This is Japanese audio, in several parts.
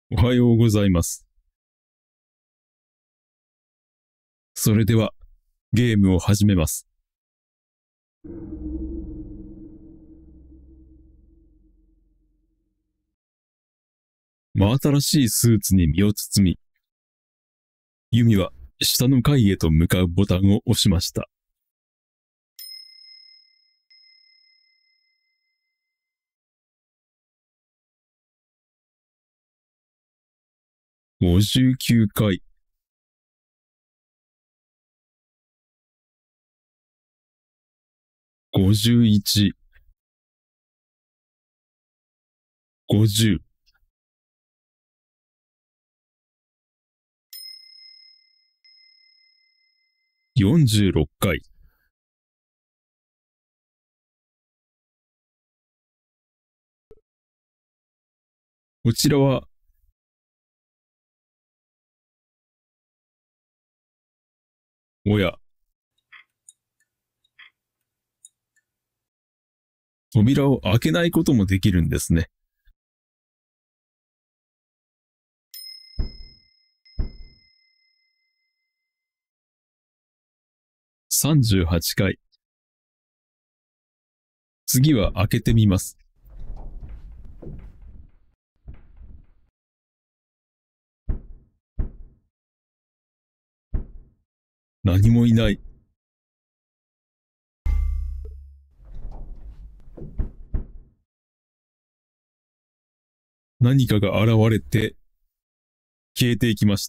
おはようございます。それでは、ゲームを始めます。真新しいスーツに身を包み、ユミは下の階へと向かうボタンを押しました。59階。51。50。46階。こちらは、おや、扉を開けないこともできるんですね。38階。次は開けてみます。何もいない。何かが現れて、消えていきました。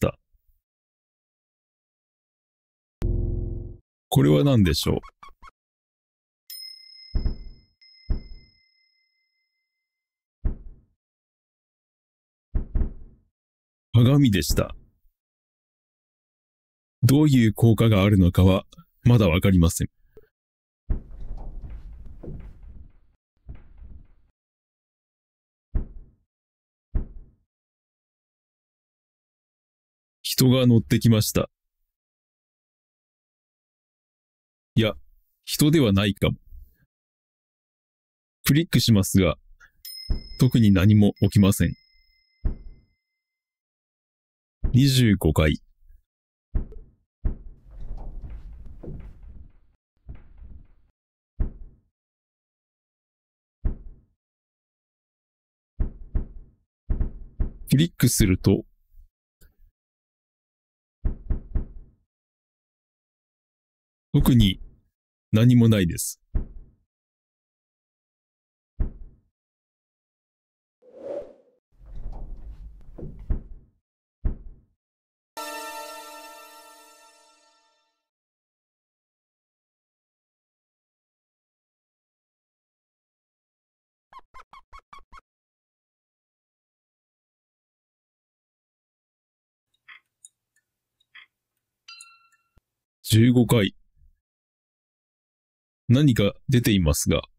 これは何でしょう。鏡でした。どういう効果があるのかは、まだわかりません。人が乗ってきました。いや、人ではないかも。クリックしますが、特に何も起きません。25階。クリックすると、特に何もないです。15階。何か出ていますが、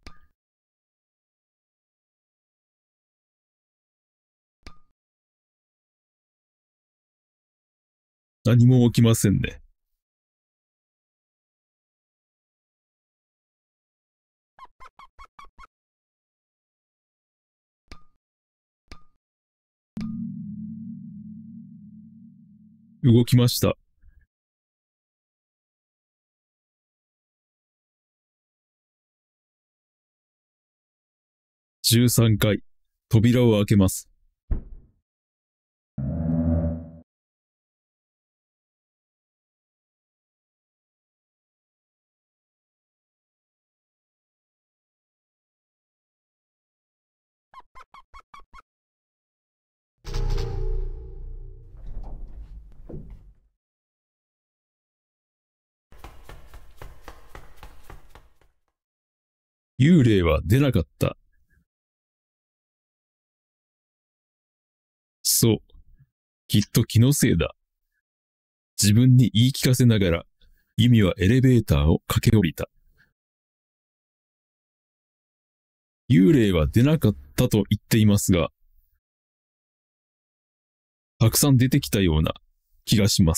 何も起きませんね。動きました。13階。扉を開けます。幽霊は出なかった。そう。きっと気のせいだ。自分に言い聞かせながら、ユミはエレベーターを駆け下りた。幽霊は出なかったと言っていますが、たくさん出てきたような気がします。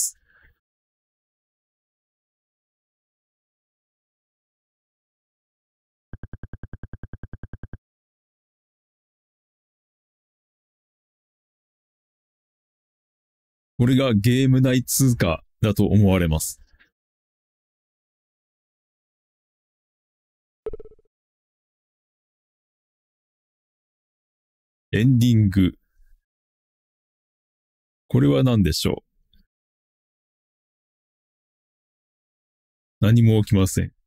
これがゲーム内通貨だと思われます。エンディング。これは何でしょう？何も起きません。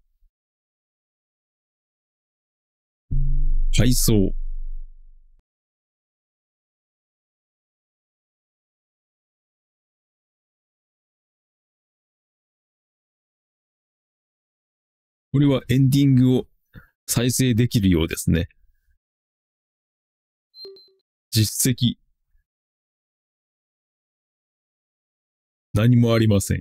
配送。これはエンディングを再生できるようですね。実績。何もありません。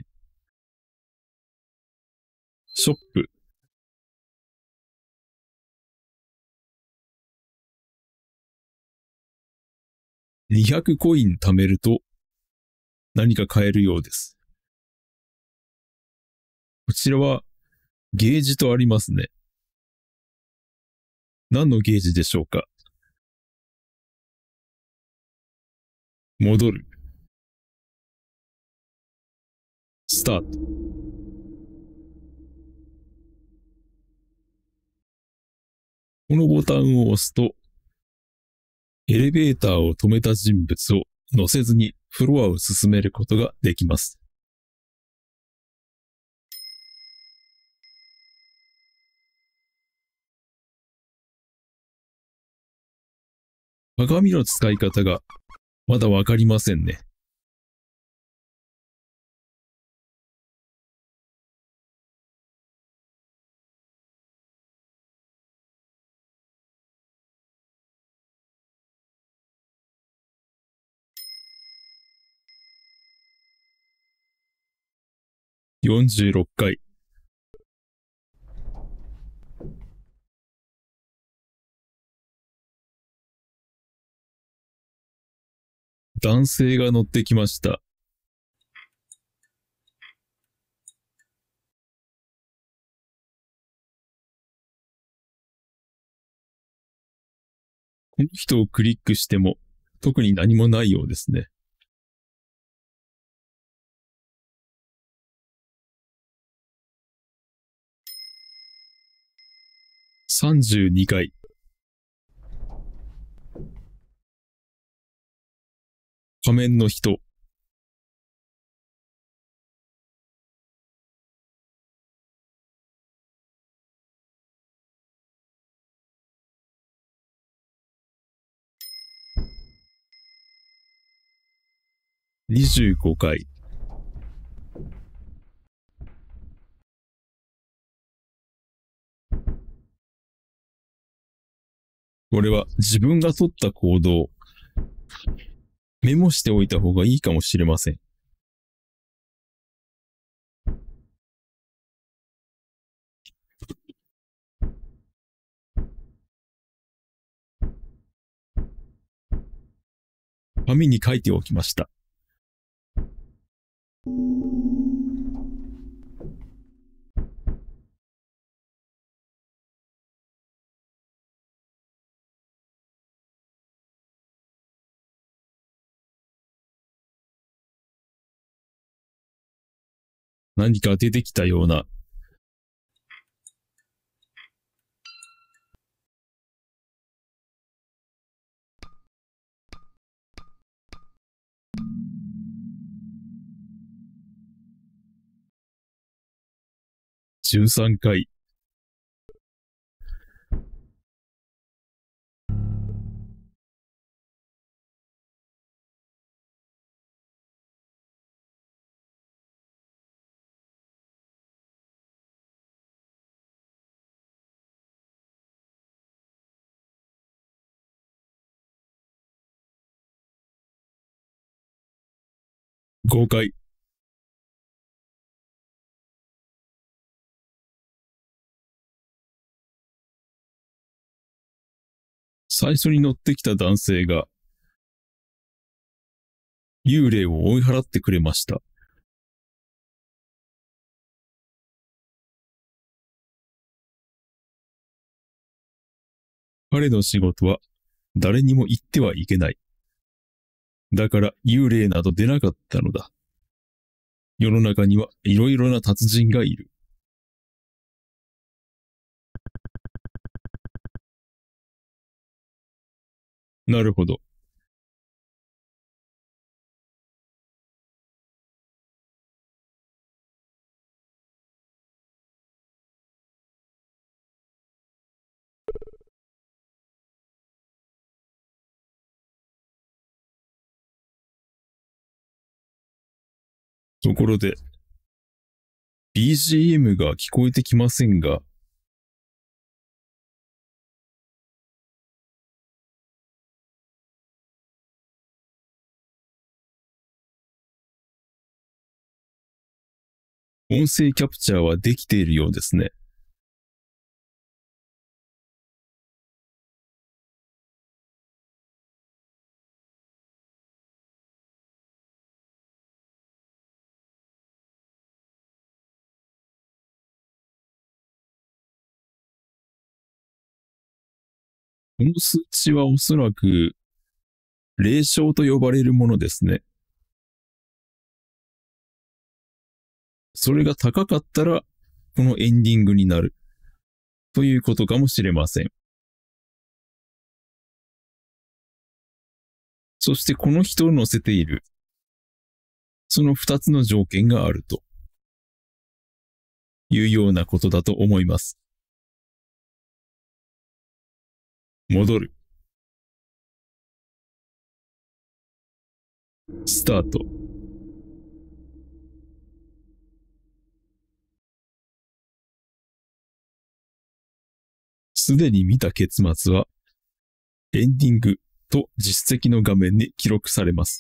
ショップ。200コイン貯めると何か買えるようです。こちらはゲージとありますね。何のゲージでしょうか？戻る。スタート。このボタンを押すと、エレベーターを止めた人物を乗せずにフロアを進めることができます。鏡の使い方がまだわかりませんね。46回。男性が乗ってきました。この人をクリックしても特に何もないようですね。32回。仮面の人。25回。これは自分が取った行動、メモしておいた方がいいかもしれません。紙に書いておきました。何か出てきたような。13回。5回。最初に乗ってきた男性が幽霊を追い払ってくれました。彼の仕事は誰にも言ってはいけない。 だから幽霊など出なかったのだ。世の中にはいろいろな達人がいる。なるほど。ところで、BGM が聞こえてきませんが、音声キャプチャーはできているようですね。この数値はおそらく、霊障と呼ばれるものですね。それが高かったら、このエンディングになる。ということかもしれません。そしてこの人を乗せている。その二つの条件があると。いうようなことだと思います。戻る。スタート。すでに見た結末は、エンディングと実績の画面に記録されます。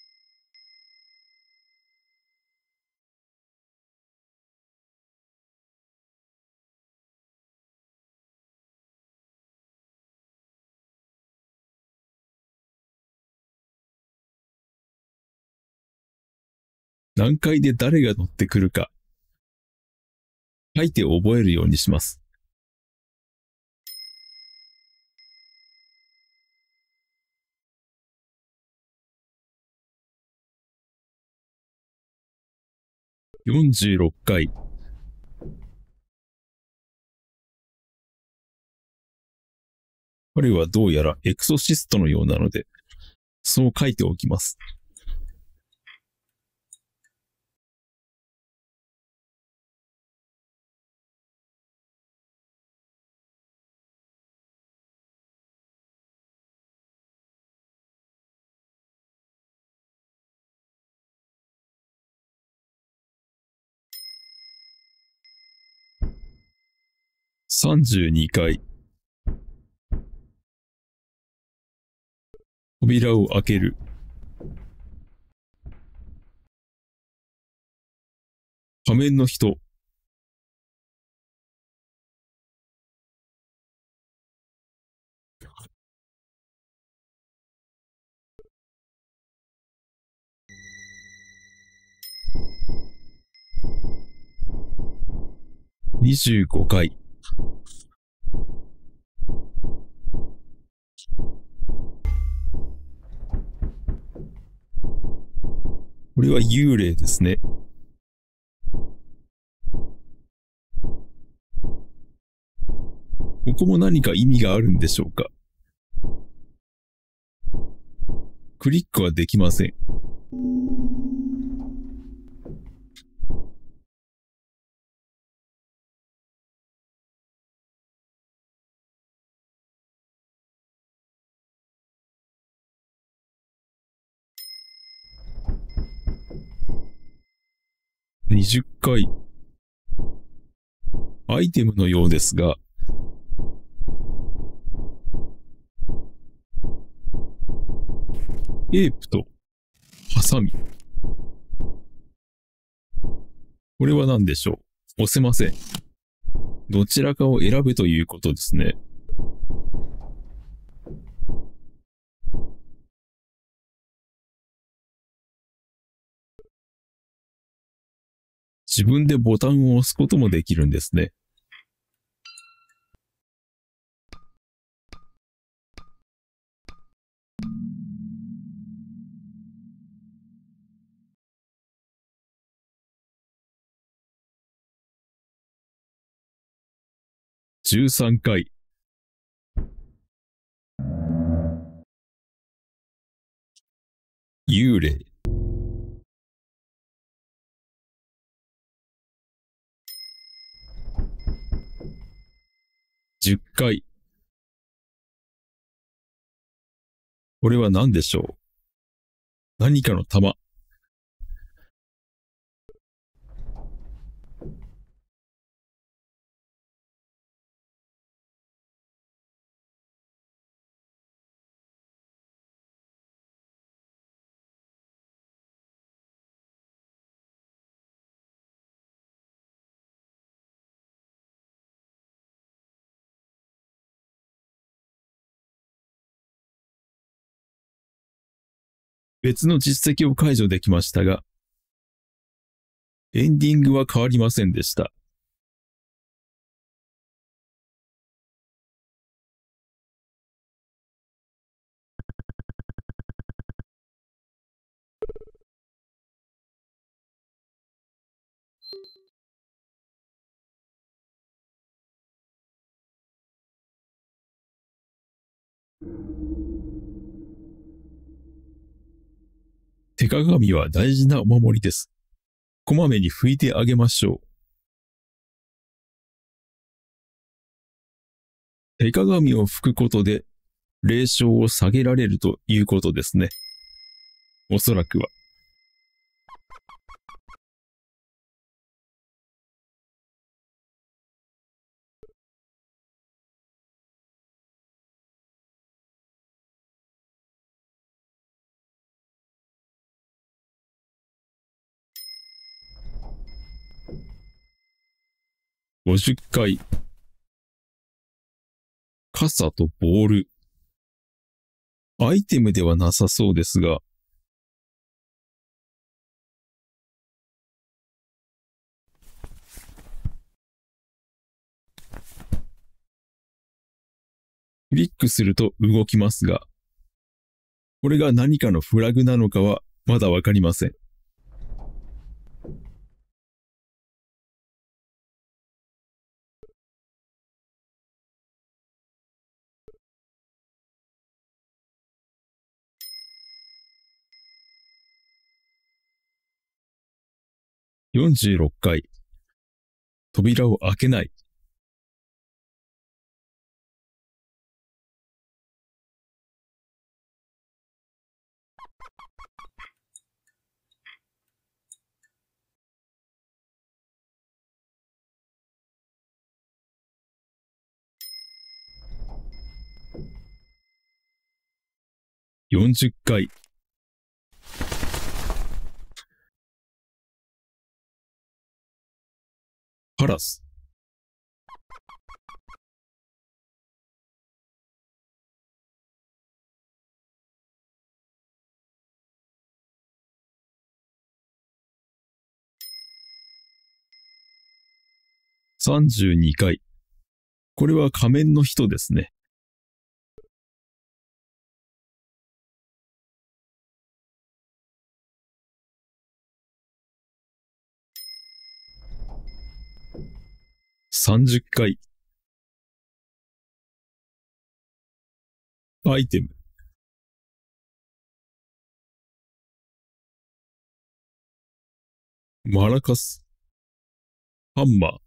何回で誰が乗ってくるか、書いて覚えるようにします。46回。彼はどうやらエクソシストのようなので、そう書いておきます。32回。扉を開ける。仮面の人。25回。これは幽霊ですね。ここも何か意味があるんでしょうか。クリックはできません。20回。アイテムのようですが、テープとハサミ。これは何でしょう。押せません。どちらかを選べということですね。自分でボタンを押すこともできるんですね。 13回。幽霊。10回。これは何でしょう。何かの玉。別の実績を解除できましたが、エンディングは変わりませんでした。手鏡は大事なお守りです。こまめに拭いてあげましょう。手鏡を拭くことで、霊障を下げられるということですね。おそらくは。50回。傘とボール。アイテムではなさそうですが、クリックすると動きますが、これが何かのフラグなのかはまだわかりません。46回。扉を開けない。40回。カラス。32回。これは仮面の人ですね。30回。アイテム。マラカス。ハンマー。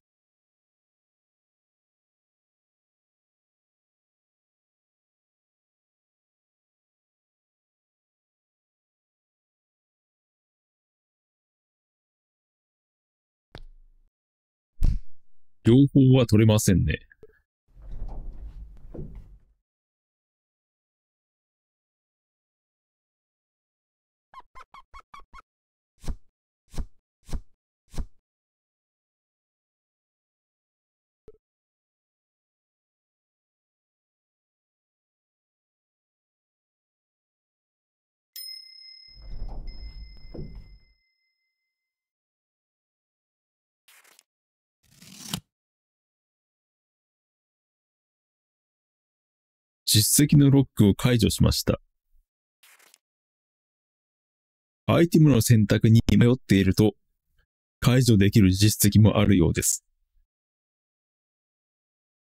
両方は取れませんね。実績のロックを解除しました。アイテムの選択に迷っていると、解除できる実績もあるようです。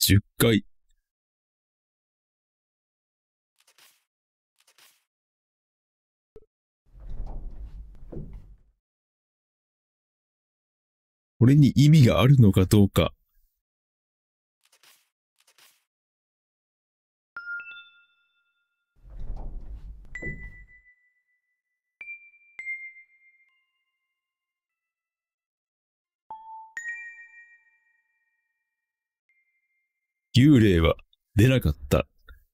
10回。これに意味があるのかどうか。幽霊は出なかった。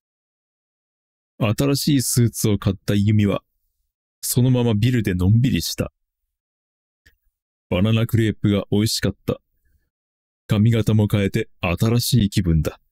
新しいスーツを買ったユミは、そのままビルでのんびりした。バナナクレープが美味しかった。髪型も変えて新しい気分だ。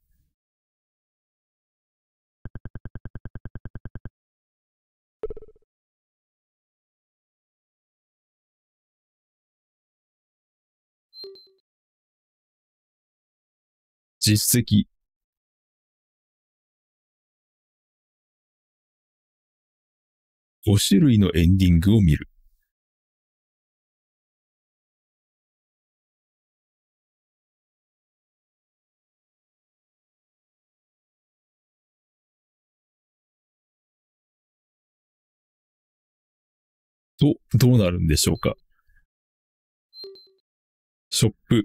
実績。5種類のエンディングを見る。と、どうなるんでしょうか。ショップ。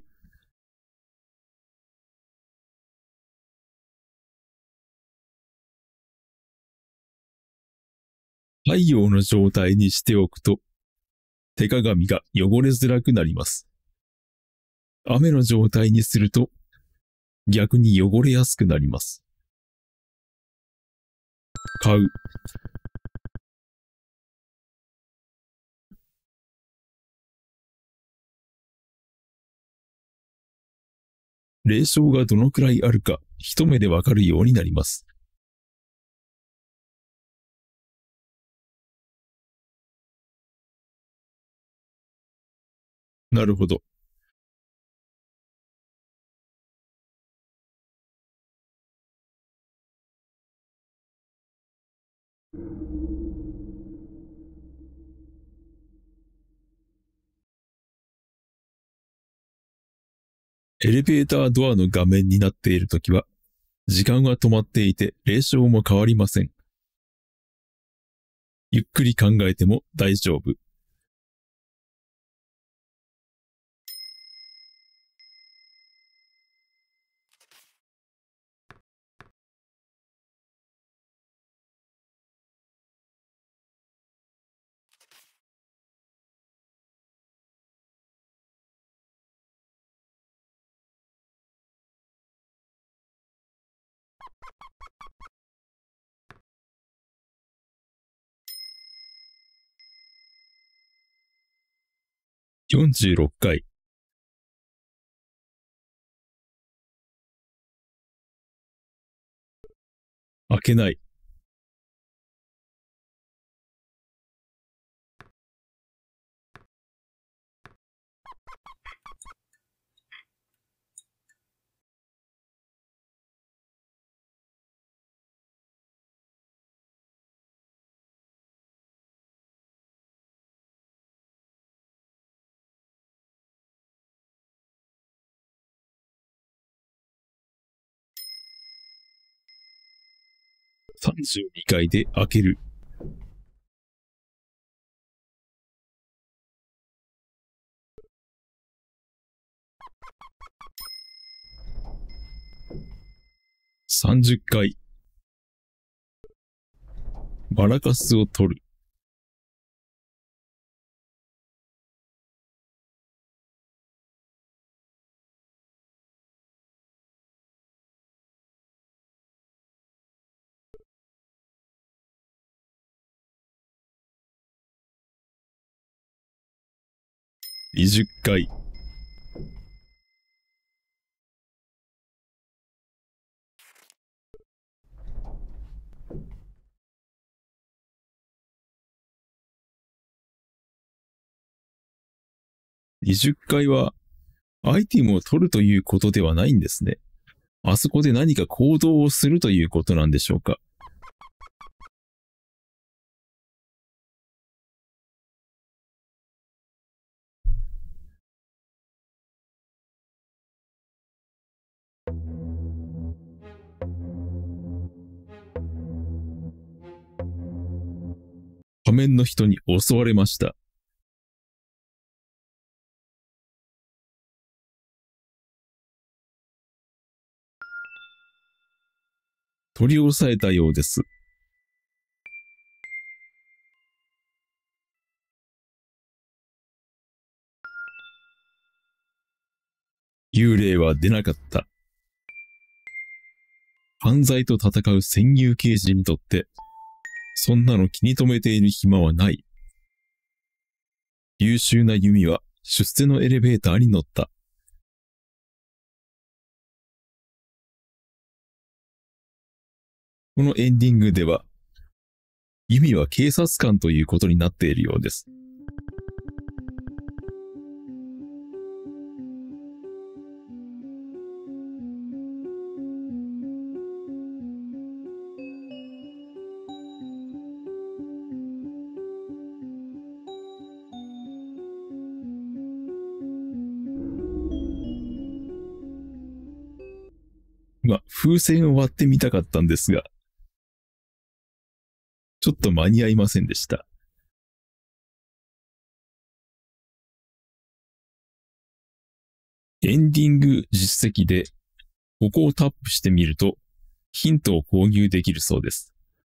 太陽の状態にしておくと、手鏡が汚れづらくなります。雨の状態にすると、逆に汚れやすくなります。買う。霊障がどのくらいあるか、一目でわかるようになります。なるほど。エレベータードアの画面になっているときは、時間は止まっていて、霊障も変わりません。ゆっくり考えても大丈夫。46回。開けない。32回で開ける。30回。マラカスを取る。20回。20回は、アイテムを取るということではないんですね。あそこで何か行動をするということなんでしょうか。 仮面の人に襲われました。取り押さえたようです。幽霊は出なかった。犯罪と戦う潜入刑事にとって、そんなの気に留めている暇はない。優秀な弓は出世のエレベーターに乗った。このエンディングでは、弓は警察官ということになっているようです。風船を割ってみたかったんですが、ちょっと間に合いませんでした。エンディング実績で、ここをタップしてみると、ヒントを購入できるそうです。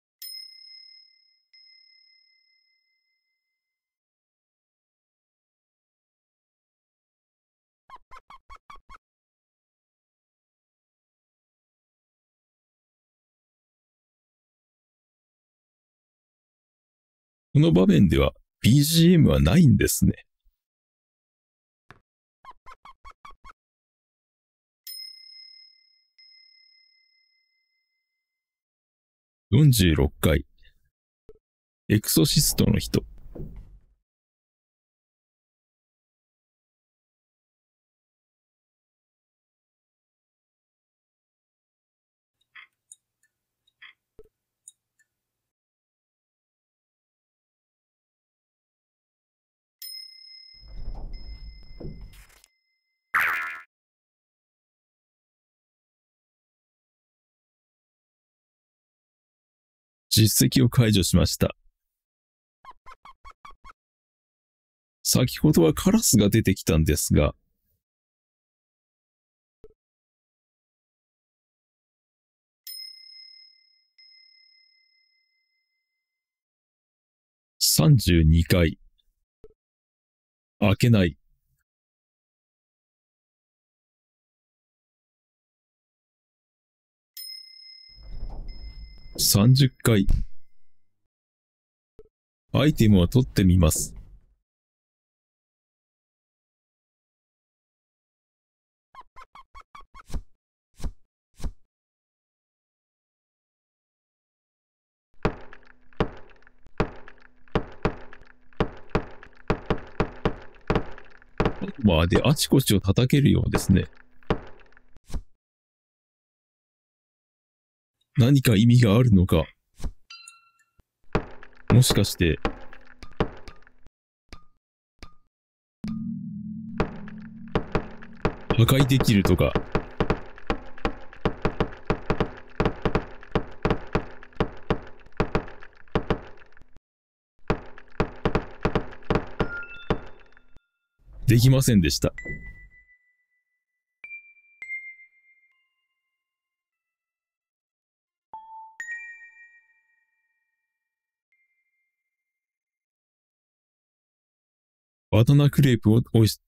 この場面では BGM はないんですね。46回。エクソシストの人。実績を解除しました。先ほどはカラスが出てきたんですが、32回。開けない。30回。アイテムを取ってみます。であちこちを叩けるようですね。何か意味があるのか。もしかして、破壊できるとか。できませんでした。バナナクレープが美味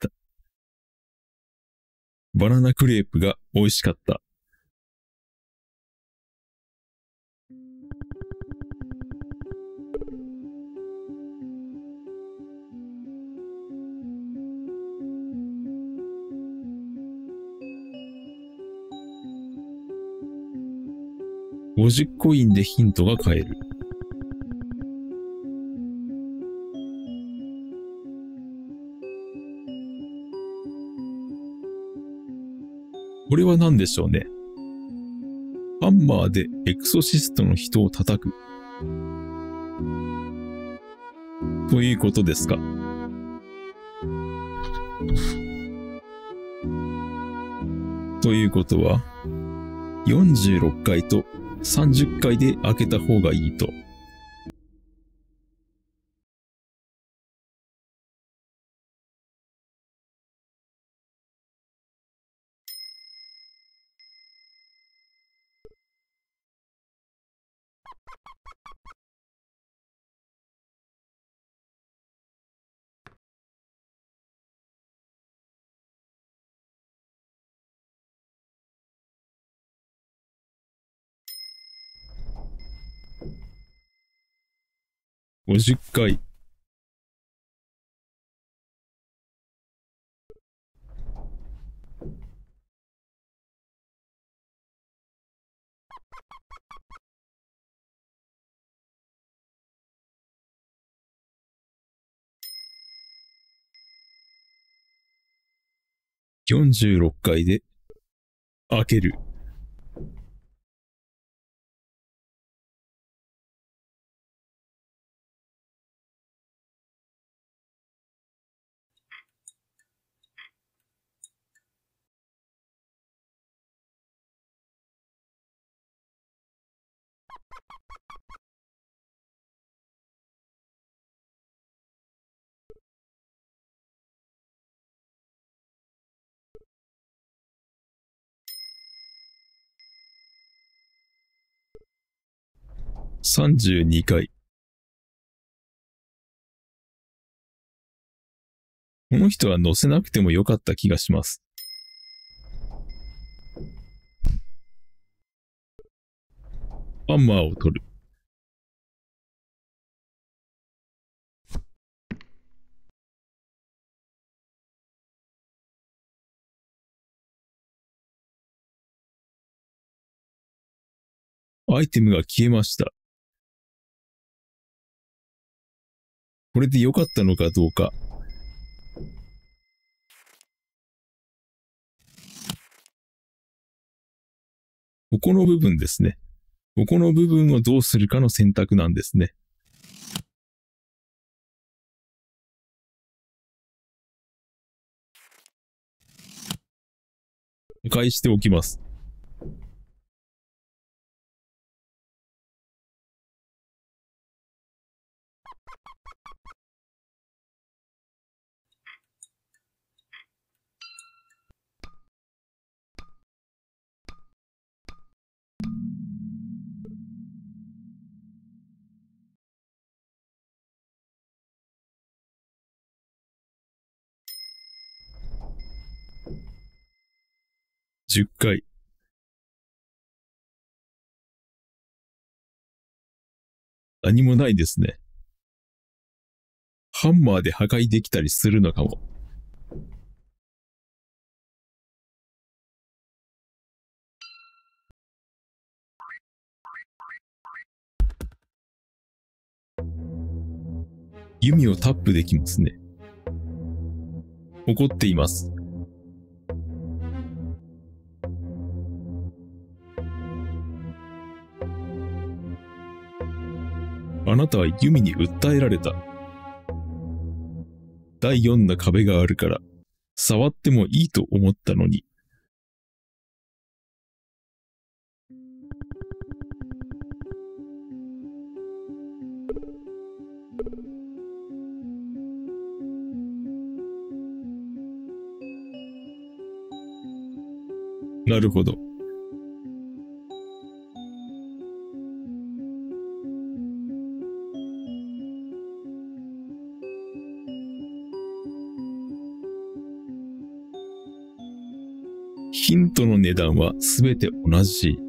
しかった。50コインでヒントが買える。これは何でしょうね。ハンマーでエクソシストの人を叩く。ということですか。ということは、46回と30回で開けた方がいいと。 50回。46回で開ける。32回。この人は乗せなくてもよかった気がします。ハンマーを取る。アイテムが消えました。これで良かったのかどうか。ここの部分ですね。ここの部分をどうするかの選択なんですね。破壊しておきます。10回。何もないですね。ハンマーで破壊できたりするのかも。弓をタップできますね。怒っています。あなたは弓に訴えられた。第4の壁があるから、触ってもいいと思ったのに。なるほど。ヒントの値段はすべて同じ。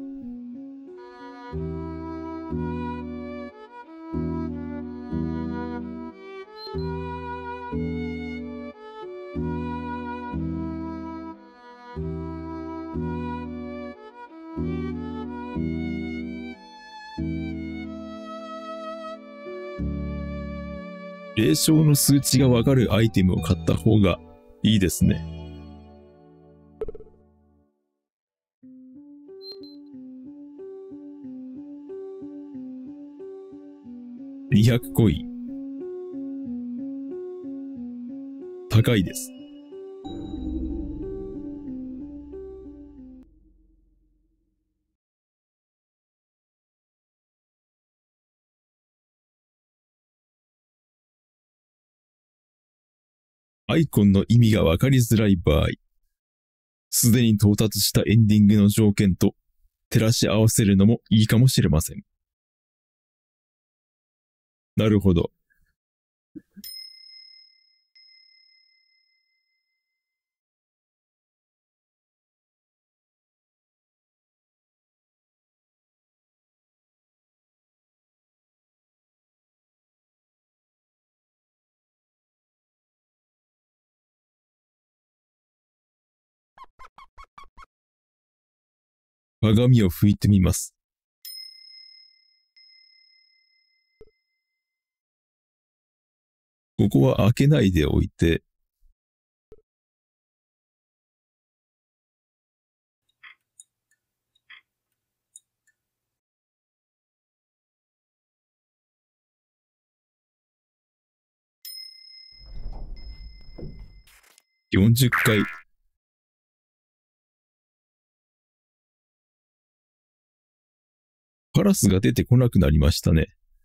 霊障の数値がわかるアイテムを買った方がいいですね。200コイン。高いです。アイコンの意味がわかりづらい場合、すでに到達したエンディングの条件と照らし合わせるのもいいかもしれません。なるほど。 鏡を拭いてみます。ここは開けないでおいて、40回。カラスが出てこなくなりましたね。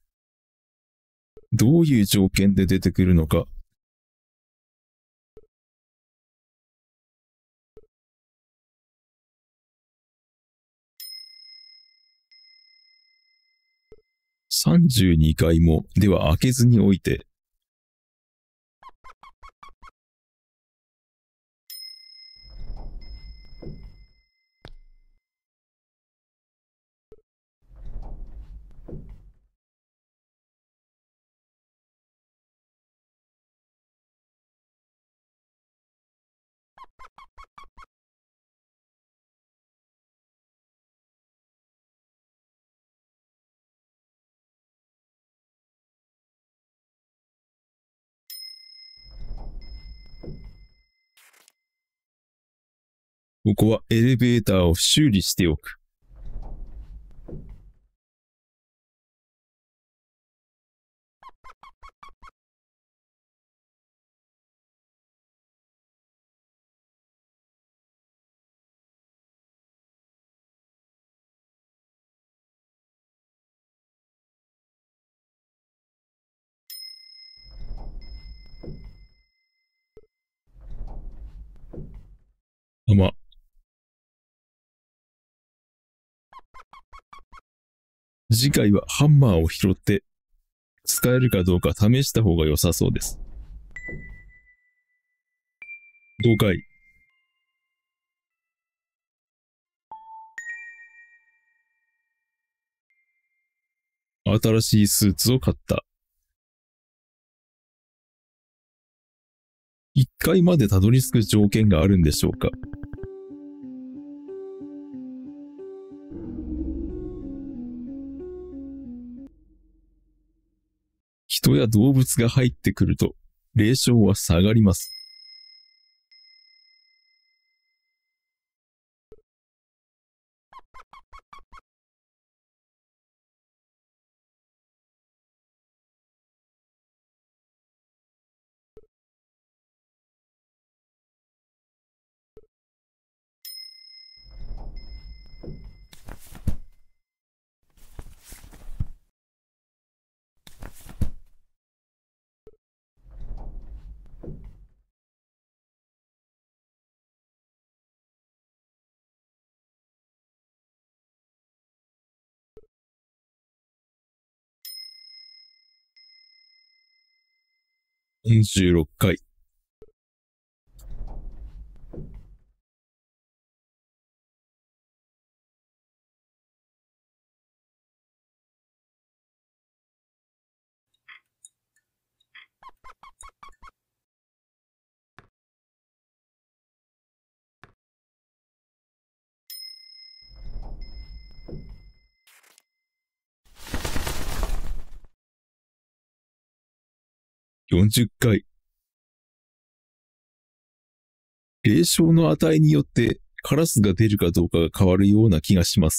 どういう条件で出てくるのか。32回も、では開けずにおいて、ここはエレベーターを修理しておく。次回はハンマーを拾って使えるかどうか試した方が良さそうです。了解。新しいスーツを買った。1階までたどり着く条件があるんでしょうか。人や動物が入ってくると、霊障は下がります。46回。40回。霊障の値によってカラスが出るかどうかが変わるような気がします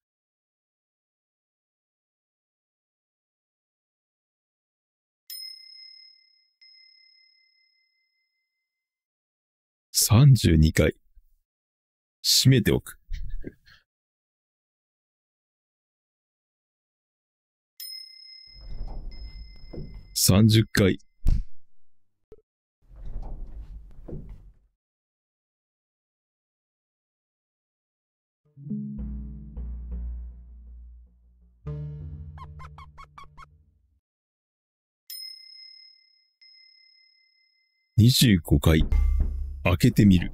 。32回。閉めておく。30回。25回。開けてみる。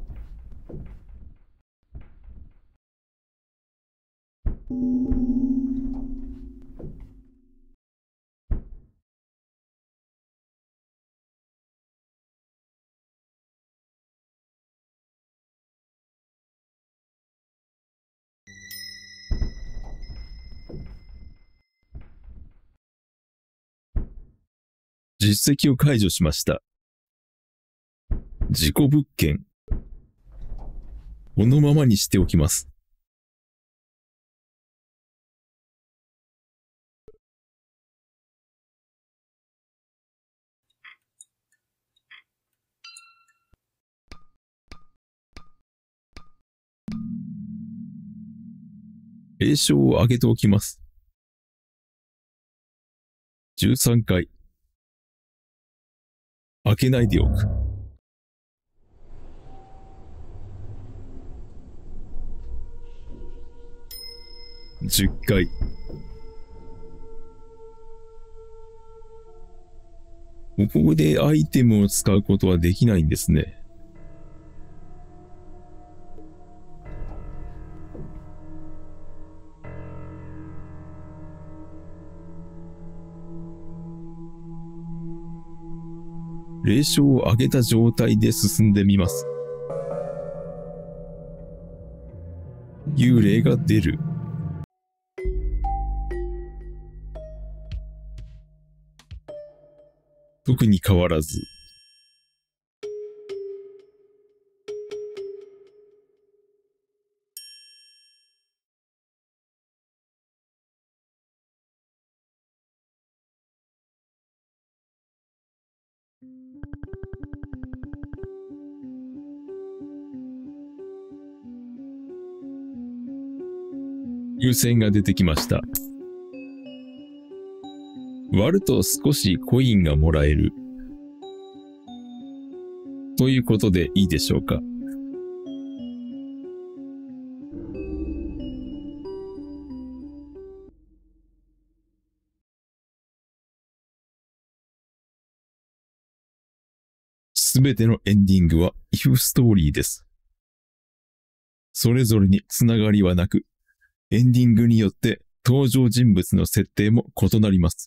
実績を解除しました。事故物件。このままにしておきます。霊障を上げておきます。13回。開けないでおく。10回。ここでアイテムを使うことはできないんですね。霊障を上げた状態で進んでみます。幽霊が出る。特に変わらず。優先が出てきました。割ると少しコインがもらえる。ということでいいでしょうか。すべてのエンディングは if ストーリーです。それぞれにつながりはなく、エンディングによって登場人物の設定も異なります。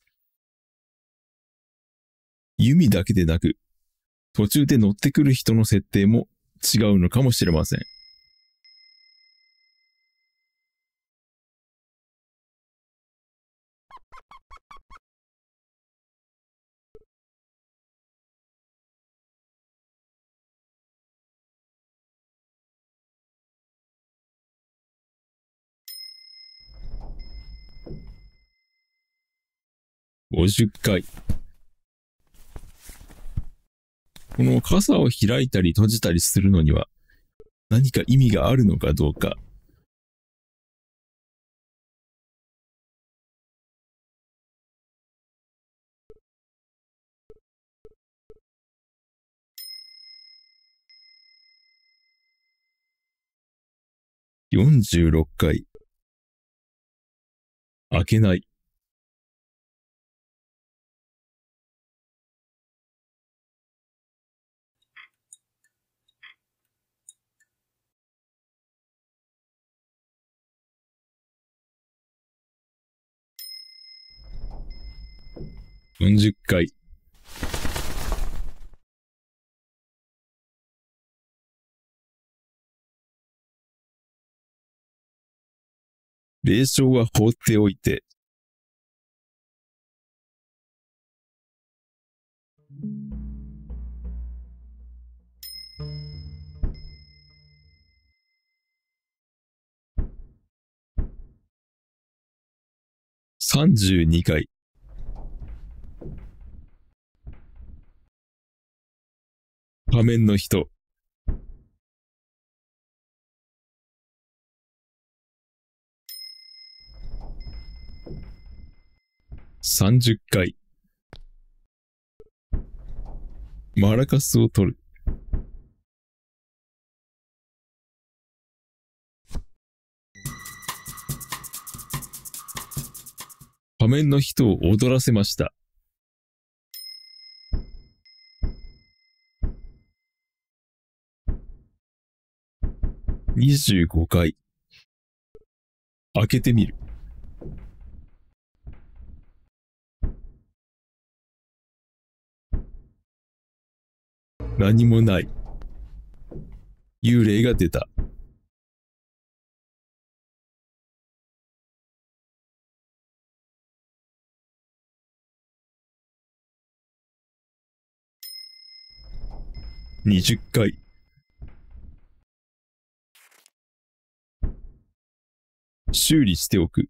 弓だけでなく、途中で乗ってくる人の設定も違うのかもしれません。50回。この傘を開いたり閉じたりするのには何か意味があるのかどうか。46回。開けない。40回。霊障は放っておいて、32回。仮面の人。30回。マラカスを取る。仮面の人を踊らせました。25回。開けてみる。何もない。幽霊が出た。 20回。修理しておく。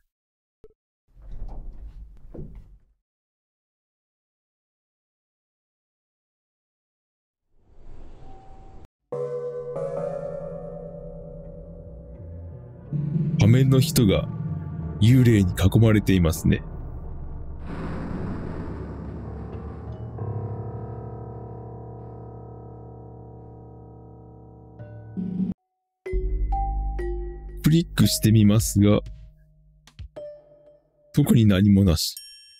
仮面の人が幽霊に囲まれていますね。クリックしてみますが、特に何もなし。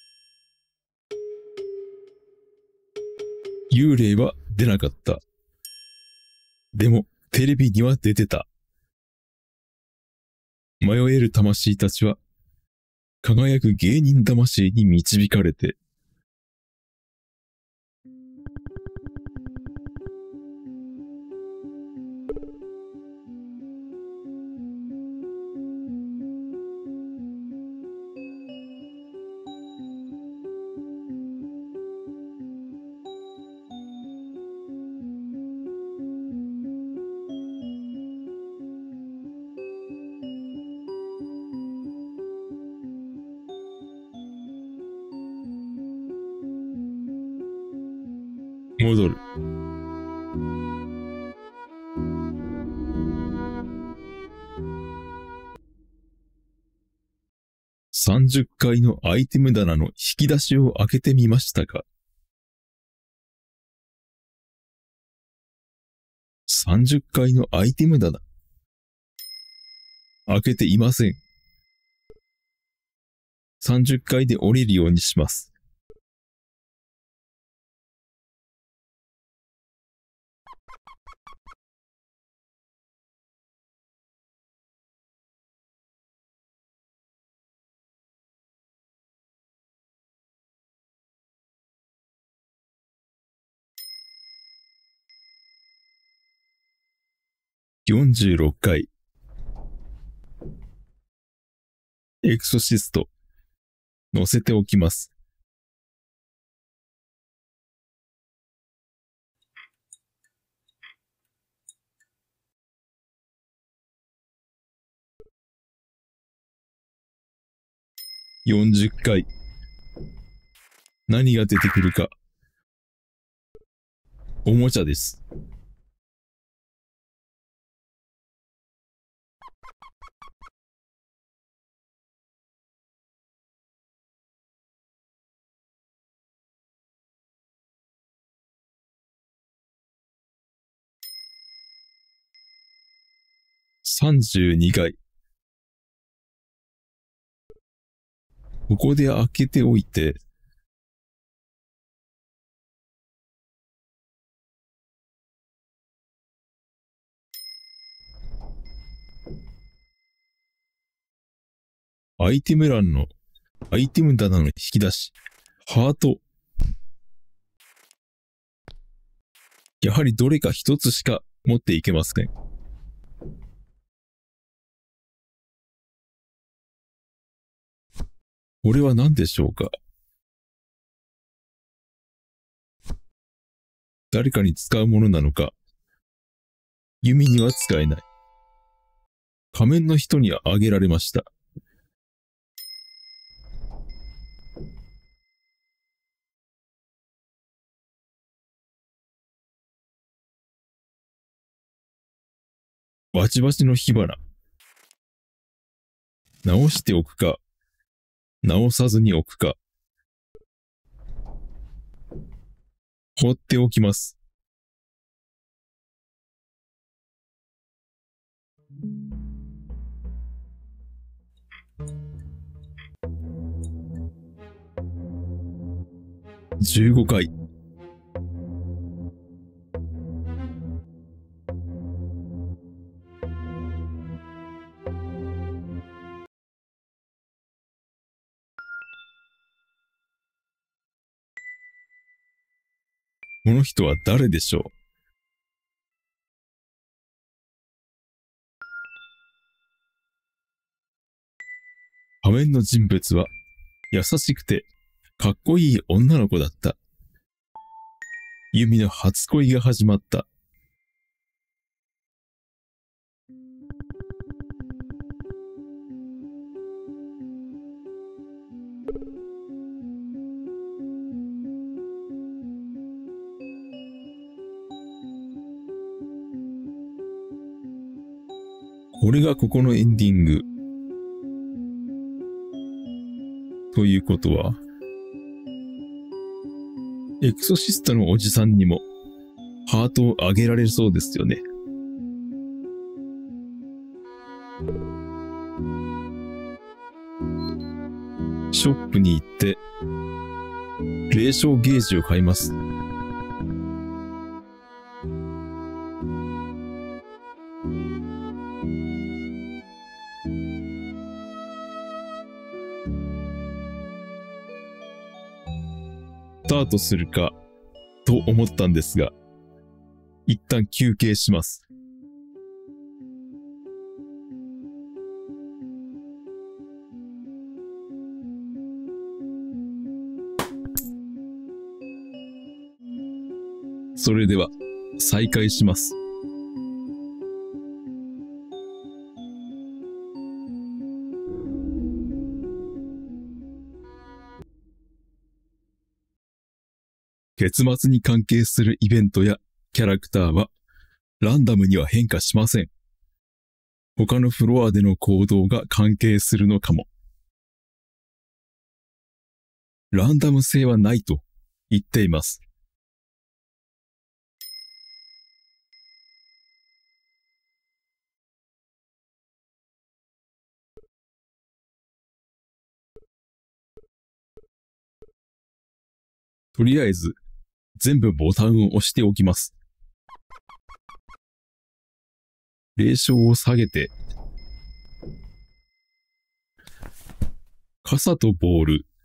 幽霊は出なかった。でも、テレビには出てた。迷える魂たちは、輝く芸人魂に導かれて、戻る。30階のアイテム棚の引き出しを開けてみましたか？ 30 階のアイテム棚。開けていません。30階で降りるようにします。46階。エクソシスト。載せておきます。40階。何が出てくるか。おもちゃです。32階。ここで開けておいて、アイテム欄のアイテム棚の引き出し、ハート。やはりどれか一つしか持っていけません。これは何でしょうか？誰かに使うものなのか？弓には使えない。仮面の人にはあげられました。バチバチの火花。直しておくか、直さずに置くか。放っておきます。15回。この人は誰でしょう？仮面の人物は優しくてかっこいい女の子だった。 ユミの初恋が始まった。これがここのエンディング。ということは、エクソシストのおじさんにもハートをあげられそうですよね。ショップに行って霊障ゲージを買います。スタートするかと思ったんですが、一旦休憩します。それでは再開します。結末に関係するイベントやキャラクターはランダムには変化しません。他のフロアでの行動が関係するのかも。ランダム性はないと言っています。とりあえず全部ボタンを押しておきます。霊障を下げて、傘とボール、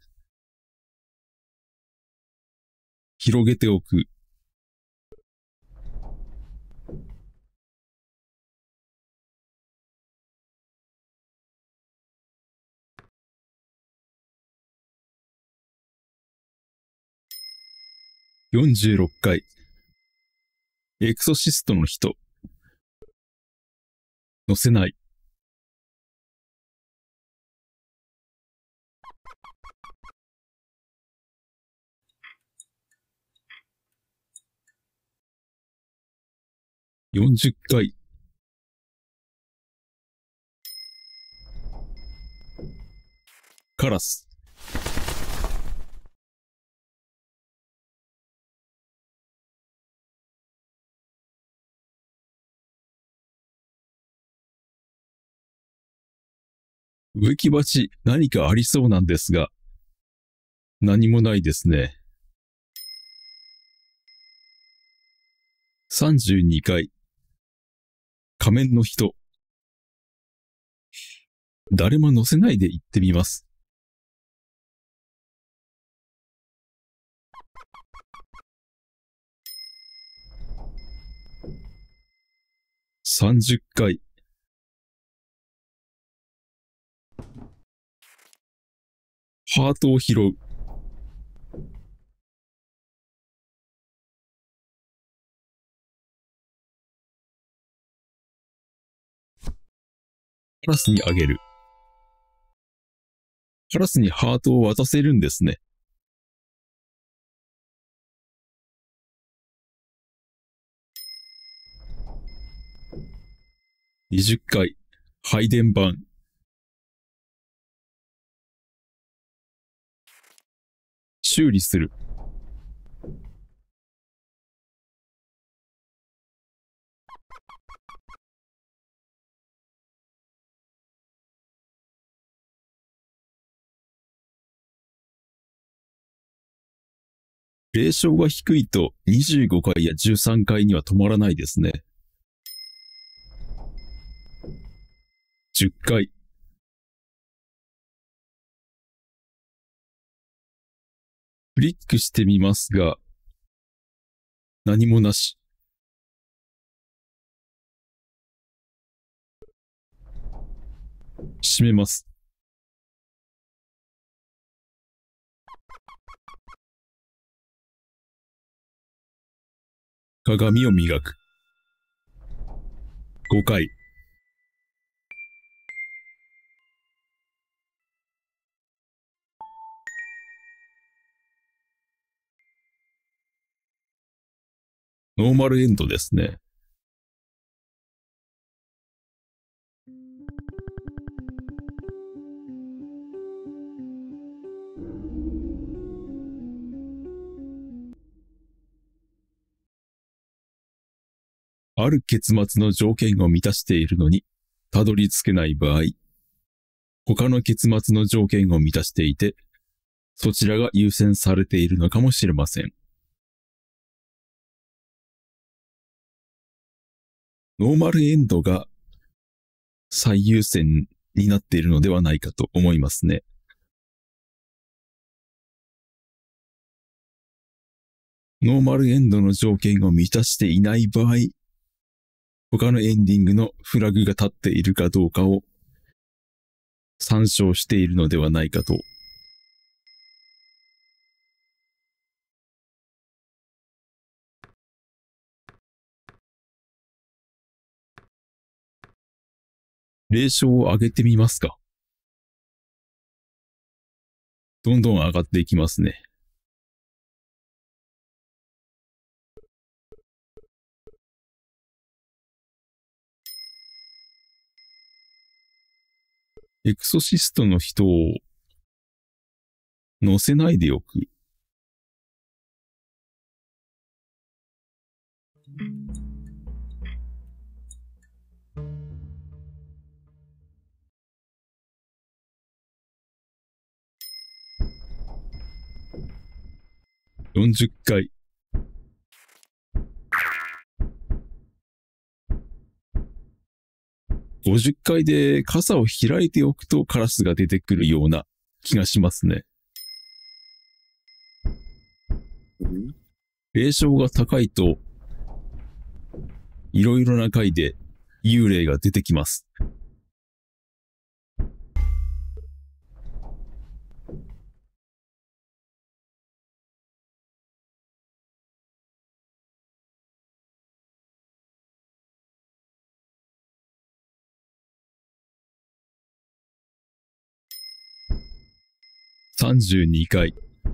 広げておく。46回。エクソシストの人。乗せない。40回。カラス。植木鉢、何かありそうなんですが、何もないですね。32回。仮面の人。誰も乗せないで行ってみます。30回。ハートを拾う。カラスにあげる。カラスにハートを渡せるんですね。20回。配電盤。修理する。霊障が低いと25回や13回には止まらないですね。10回。クリックしてみますが、何もなし。閉めます。 鏡を磨く。5回。ノーマルエンドですね。ある結末の条件を満たしているのに、たどり着けない場合、他の結末の条件を満たしていて、そちらが優先されているのかもしれません。ノーマルエンドが最優先になっているのではないかと思いますね。ノーマルエンドの条件を満たしていない場合、他のエンディングのフラグが立っているかどうかを参照しているのではないかと。霊障を上げてみますか。どんどん上がっていきますね。エクソシストの人を乗せないでおく。40回。50回で傘を開いておくとカラスが出てくるような気がしますね。霊障が高いと、いろいろな回で幽霊が出てきます。32回。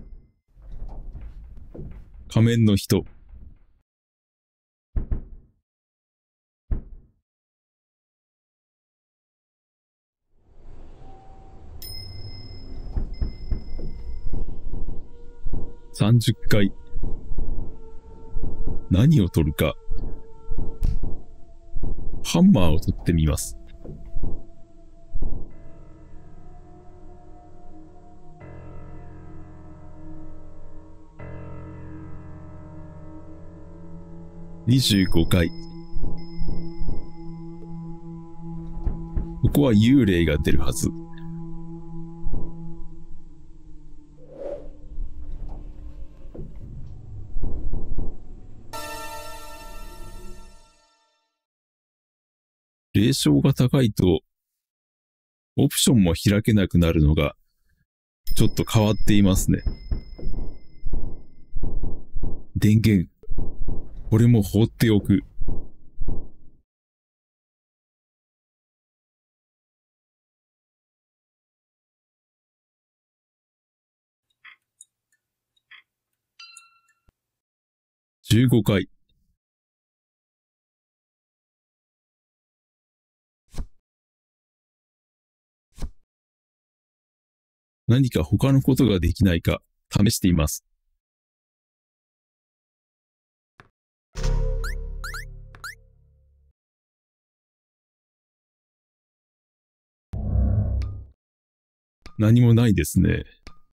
仮面の人。30回。何を取るか。ハンマーを取ってみます。25回。ここは幽霊が出るはず。霊障が高いと、オプションも開けなくなるのが、ちょっと変わっていますね。電源。これも放っておく。15回。何か他のことができないか試しています。何もないですね。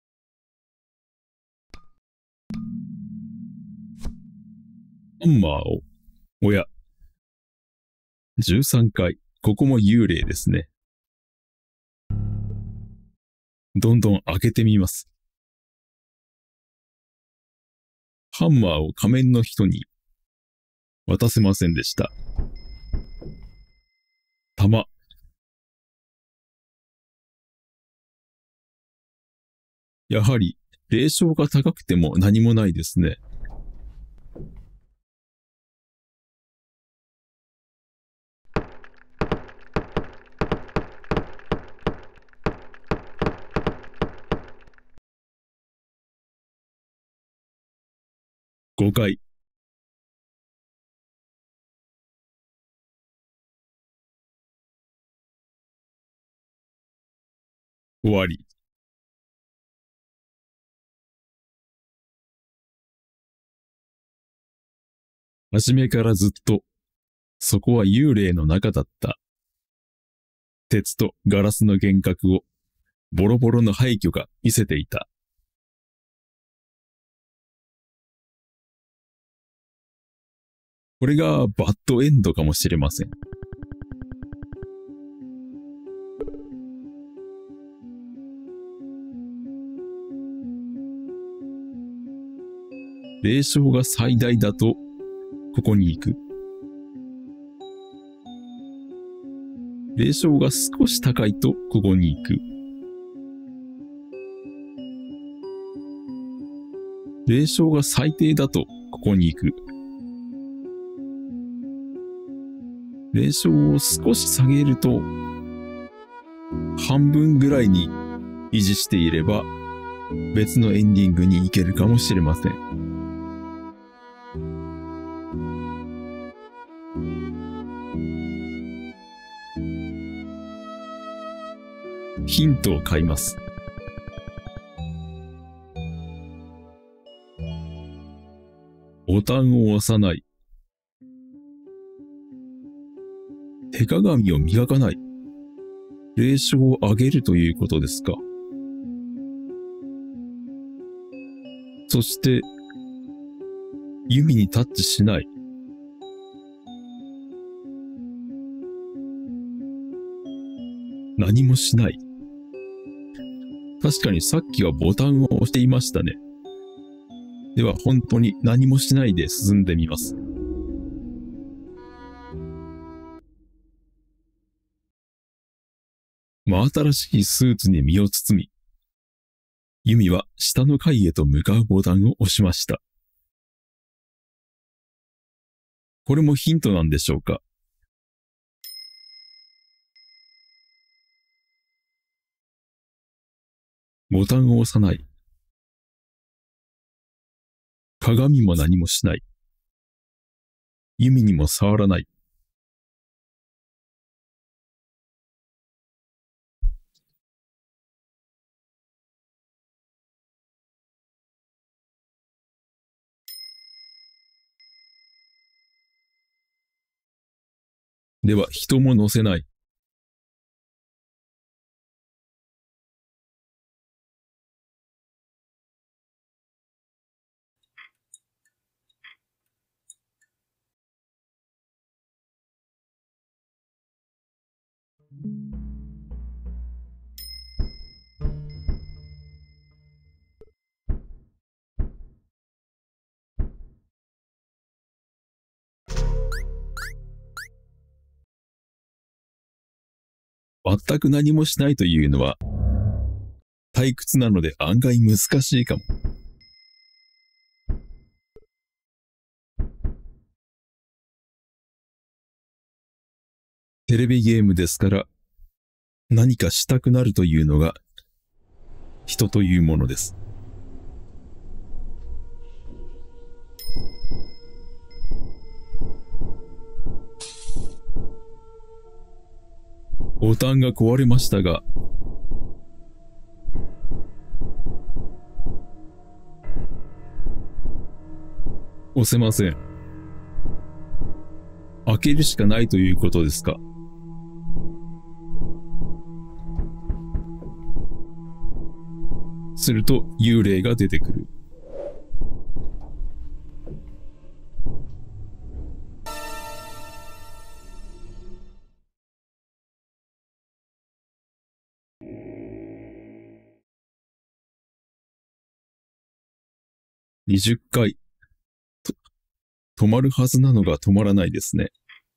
ハンマーを。おや。13回。ここも幽霊ですね。どんどん開けてみます。ハンマーを仮面の人に渡せませんでした。弾。やはり、霊障が高くても何もないですね。 5回。終わり。初めからずっと、そこは幽霊の中だった。鉄とガラスの幻覚を、ボロボロの廃墟が見せていた。これがバッドエンドかもしれません。霊障が最大だと、ここに行く。霊障が少し高いと、ここに行く。霊障が最低だと、ここに行く。霊障を少し下げると、半分ぐらいに維持していれば、別のエンディングに行けるかもしれません。ヒントを買います。ボタンを押さない。手鏡を磨かない。霊障を上げるということですか。そして、弓にタッチしない。何もしない。確かにさっきはボタンを押していましたね。では本当に何もしないで進んでみます。真新しいスーツに身を包み、ユミは下の階へと向かうボタンを押しました。これもヒントなんでしょうか。ボタンを押さない。鏡も何もしない。弓にも触らない。では人も乗せない。全く何もしないというのは退屈なので案外難しいかも。テレビゲームですから何かしたくなるというのが人というものです。ボタンが壊れましたが、押せません。開けるしかないということですか。すると幽霊が出てくる。20回。止まるはずなのが止まらないですね。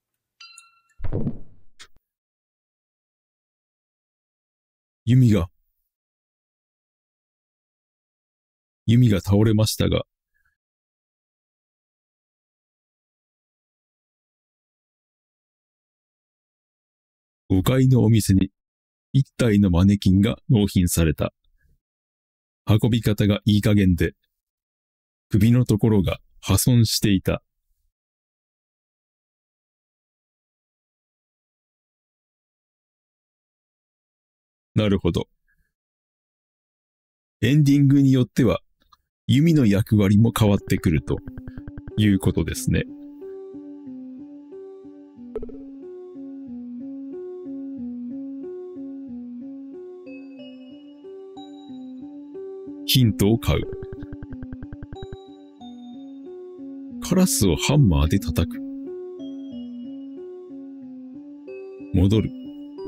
弓が倒れましたが、5階のお店に1体のマネキンが納品された。運び方がいい加減で、首のところが破損していた。なるほど。エンディングによっては、弓の役割も変わってくるということですね。ヒントを買う。カラスをハンマーで叩く。戻る。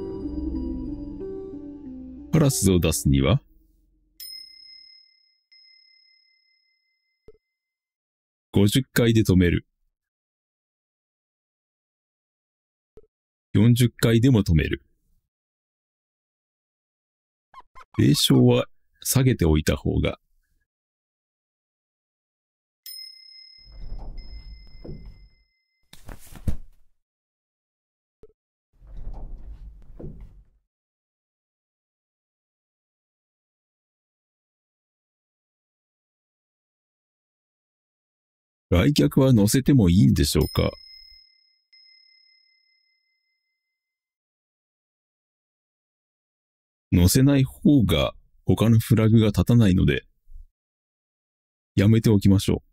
カラスを出すには、50回で止める。40回でも止める。霊障は下げておいた方が。来客は乗せてもいいんでしょうか。乗せない方が他のフラグが立たないので、やめておきましょ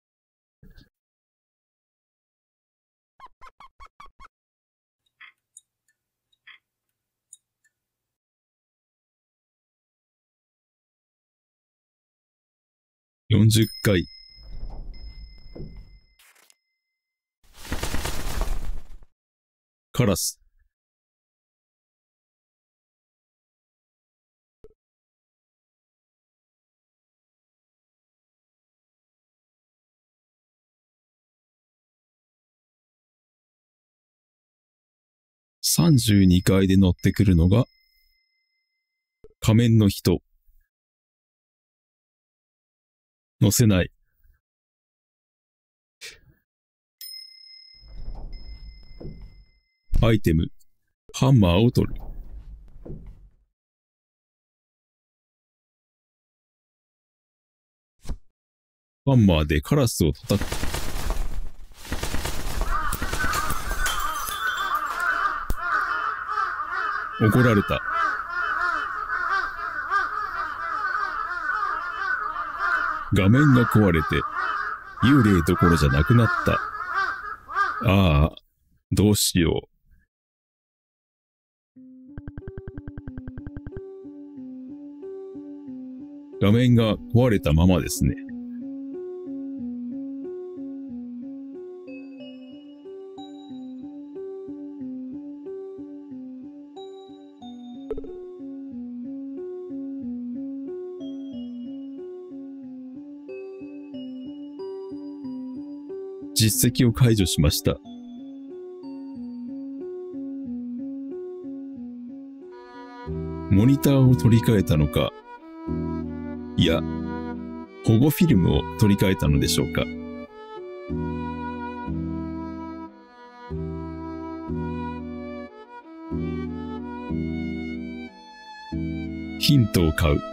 う。40回。カラス。32階で乗ってくるのが、仮面の人。乗せない。アイテム、ハンマーを取る。ハンマーでカラスを叩く。怒られた。画面が壊れて、幽霊どころじゃなくなった。ああ、どうしよう。画面が壊れたままですね。実績を解除しました。モニターを取り替えたのか、いや、保護フィルムを取り替えたのでしょうか。ヒントを買う。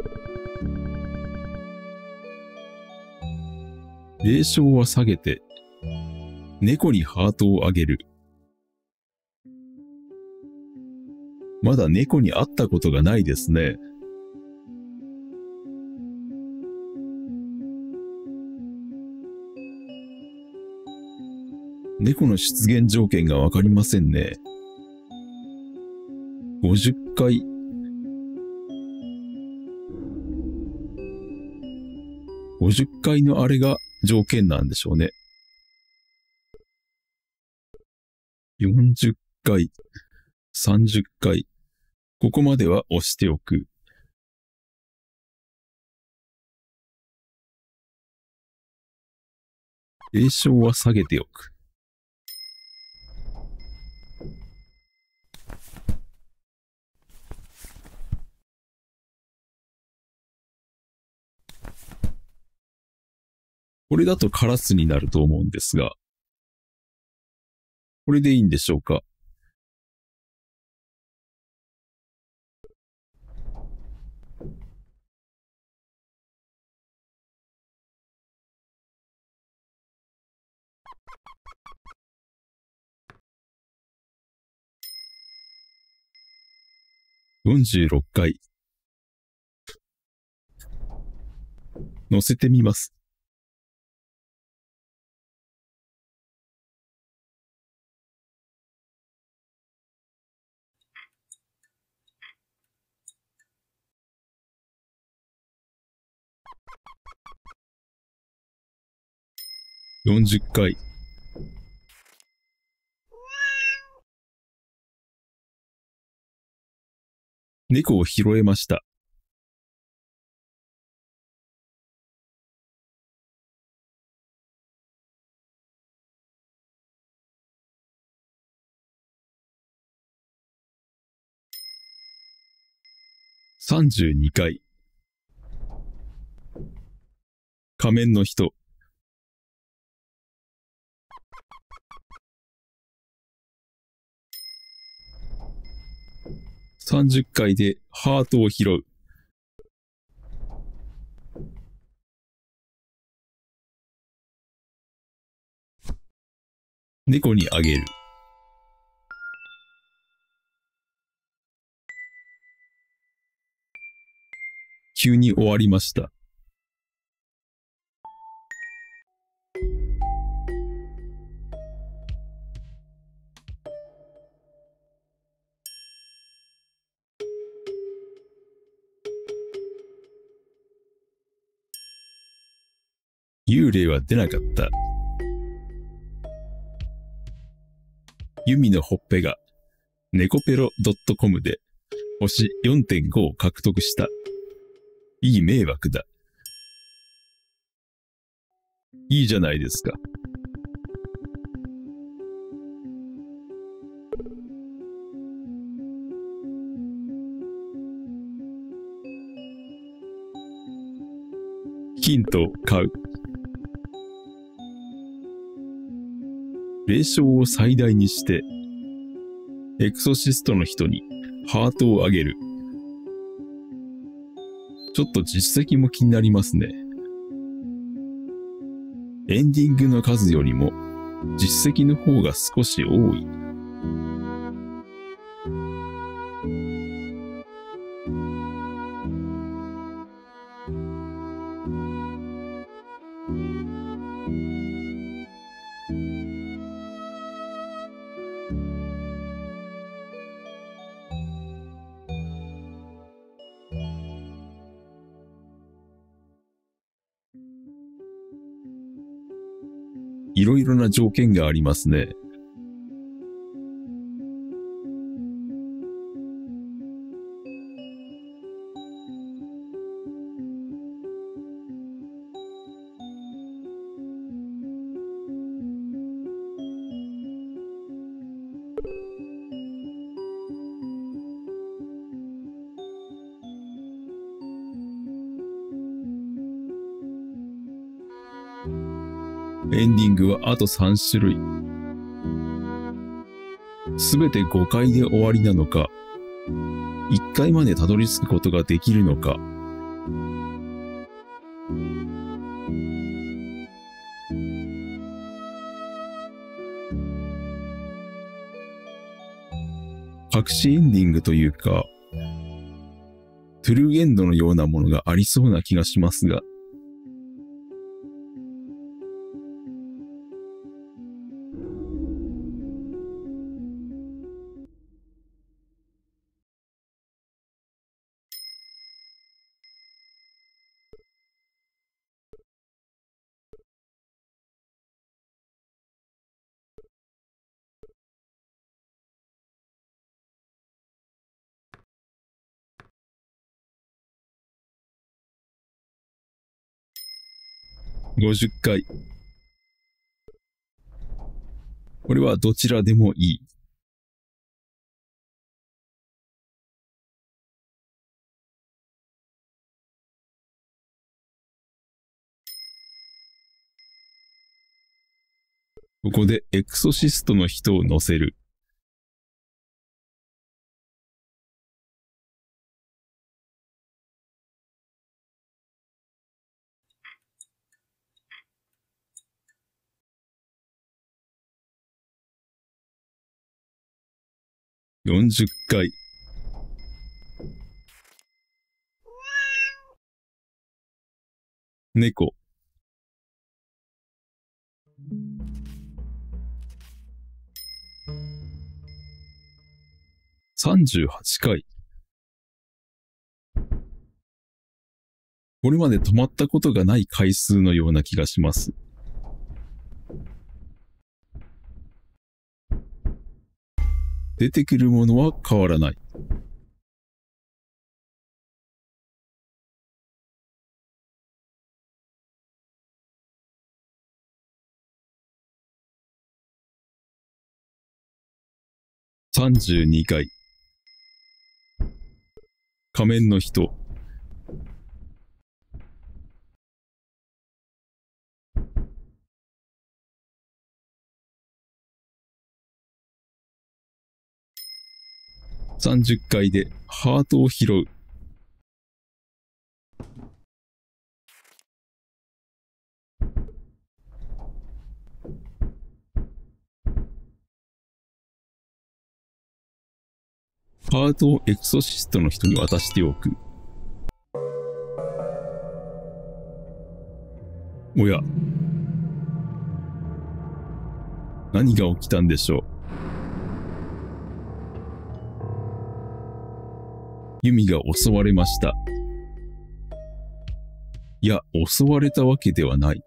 霊障は下げて、猫にハートをあげる。まだ猫に会ったことがないですね。猫の出現条件がわかりませんね。50回。50回のあれが条件なんでしょうね。40回、30回。ここまでは押しておく。霊障は下げておく。これだとカラスになると思うんですが、これでいいんでしょうか。 46回。乗せてみます。40回。猫を拾えました。32回。仮面の人。30回でハートを拾う。猫にあげる。急に終わりました。幽霊は出なかった。ユミのほっぺが猫ペロ .com で星 4.5 を獲得した。いい迷惑だ。いいじゃないですか。ヒントを買う。霊障を最大にして、エクソシストの人にハートをあげる。ちょっと実績も気になりますね。エンディングの数よりも実績の方が少し多い。いろいろな条件がありますね。エンディングはあと3種類。すべて5回で終わりなのか、1回までたどり着くことができるのか。隠しエンディングというか、トゥルーエンドのようなものがありそうな気がしますが。50回。これはどちらでもいい。ここでエクソシストの人を乗せる。 40回。猫。38回。これまで止まったことがない回数のような気がします。出てくるものは変わらない。32回。仮面の人。30回でハートを拾う。ハートをエクソシストの人に渡しておく。おや。何が起きたんでしょう。ユミが襲われました。いや、襲われたわけではない。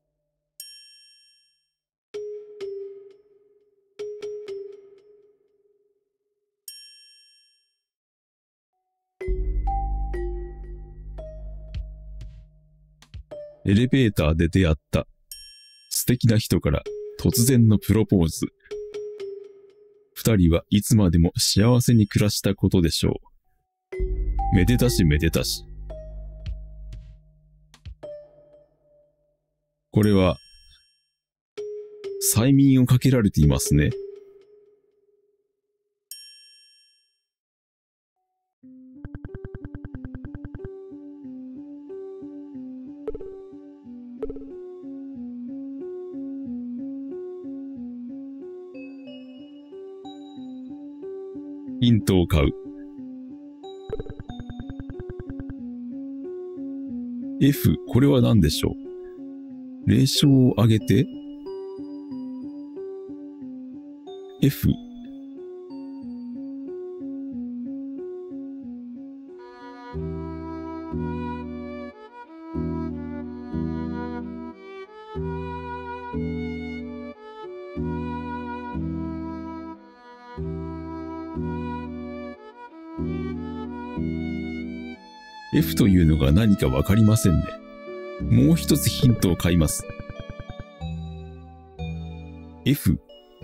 エレベーターで出会った素敵な人から突然のプロポーズ。二人はいつまでも幸せに暮らしたことでしょう。めでたしめでたし。これは催眠をかけられていますね。ヒントを買う。F、これは何でしょう。0勝を上げて F。F というのが何かわかりませんね。もう一つヒントを買います。F。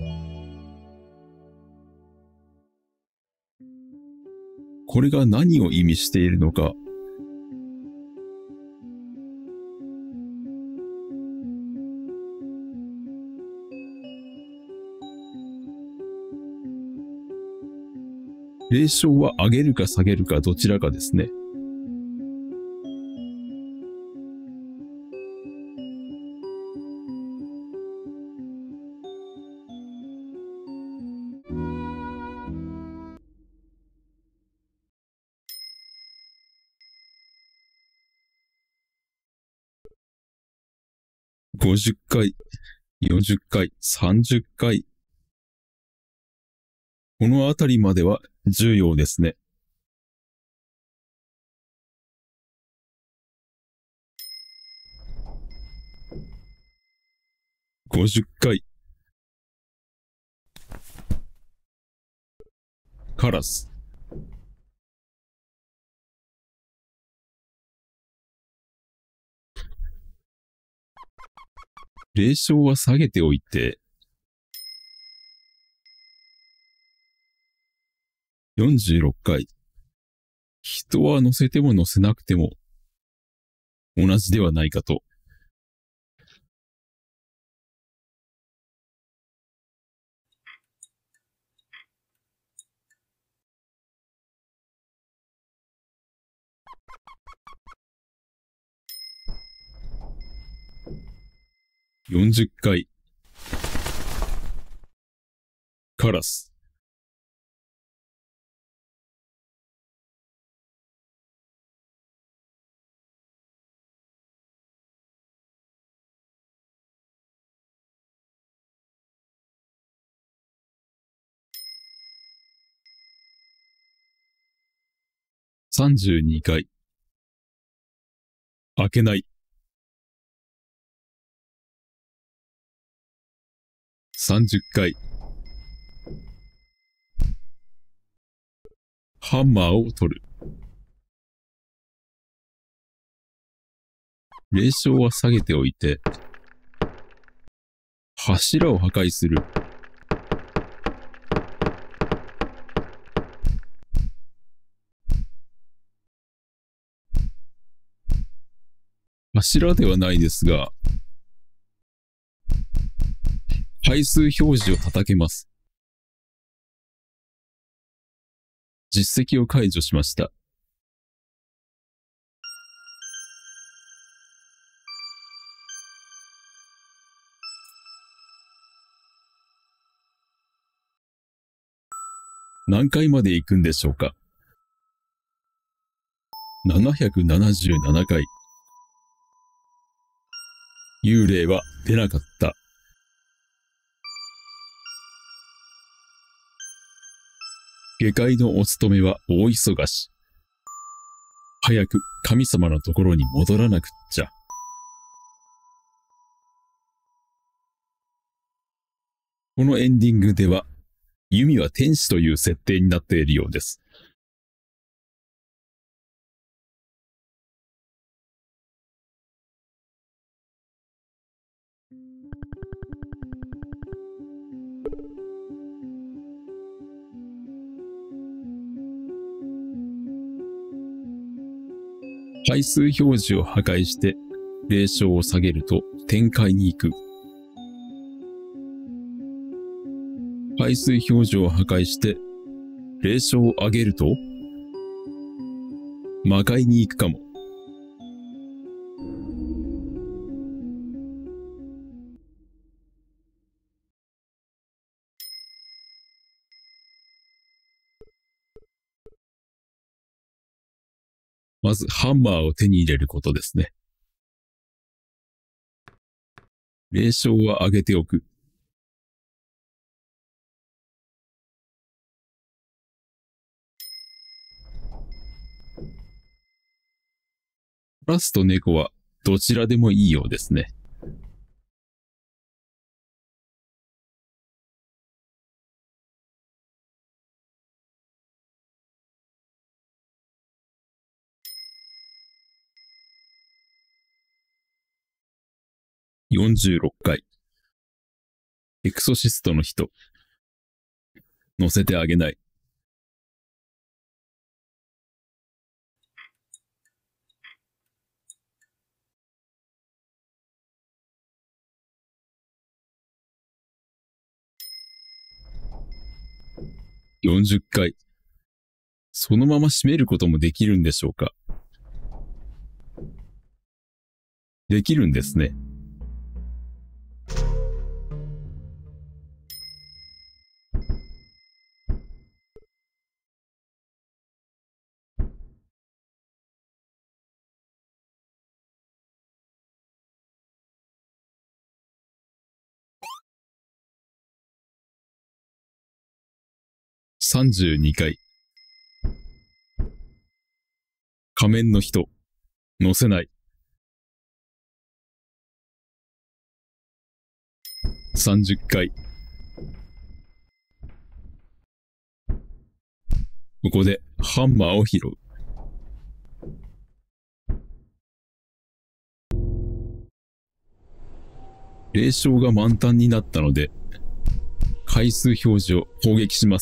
これが何を意味しているのか。0勝は上げるか下げるかどちらかですね。50回、40回、30回。このあたりまでは重要ですね。50回。カラス。0勝は下げておいて、46回。人は乗せても乗せなくても同じではないかと。40回。カラス。 32階。開けない。30階。ハンマーを取る。霊障は下げておいて、柱を破壊する。柱ではないですが、回数表示を叩けます。実績を解除しました。何回まで行くんでしょうか。777回。幽霊は出なかった。下界のお勤めは大忙し。早く神様のところに戻らなくっちゃ。このエンディングでは、ユミは天使という設定になっているようです。回数表示を破壊して霊障を下げると展開に行く。回数表示を破壊して霊障を上げると魔界に行くかも。まずハンマーを手に入れることですね。霊障は上げておく。ラスと猫はどちらでもいいようですね。46回。エクソシストの人。乗せてあげない。40回。そのまま閉めることもできるんでしょうか。できるんですね。32回。仮面の人。乗せない。30回。ここでハンマーを拾う。霊障が満タンになったので、回数表示を攻撃します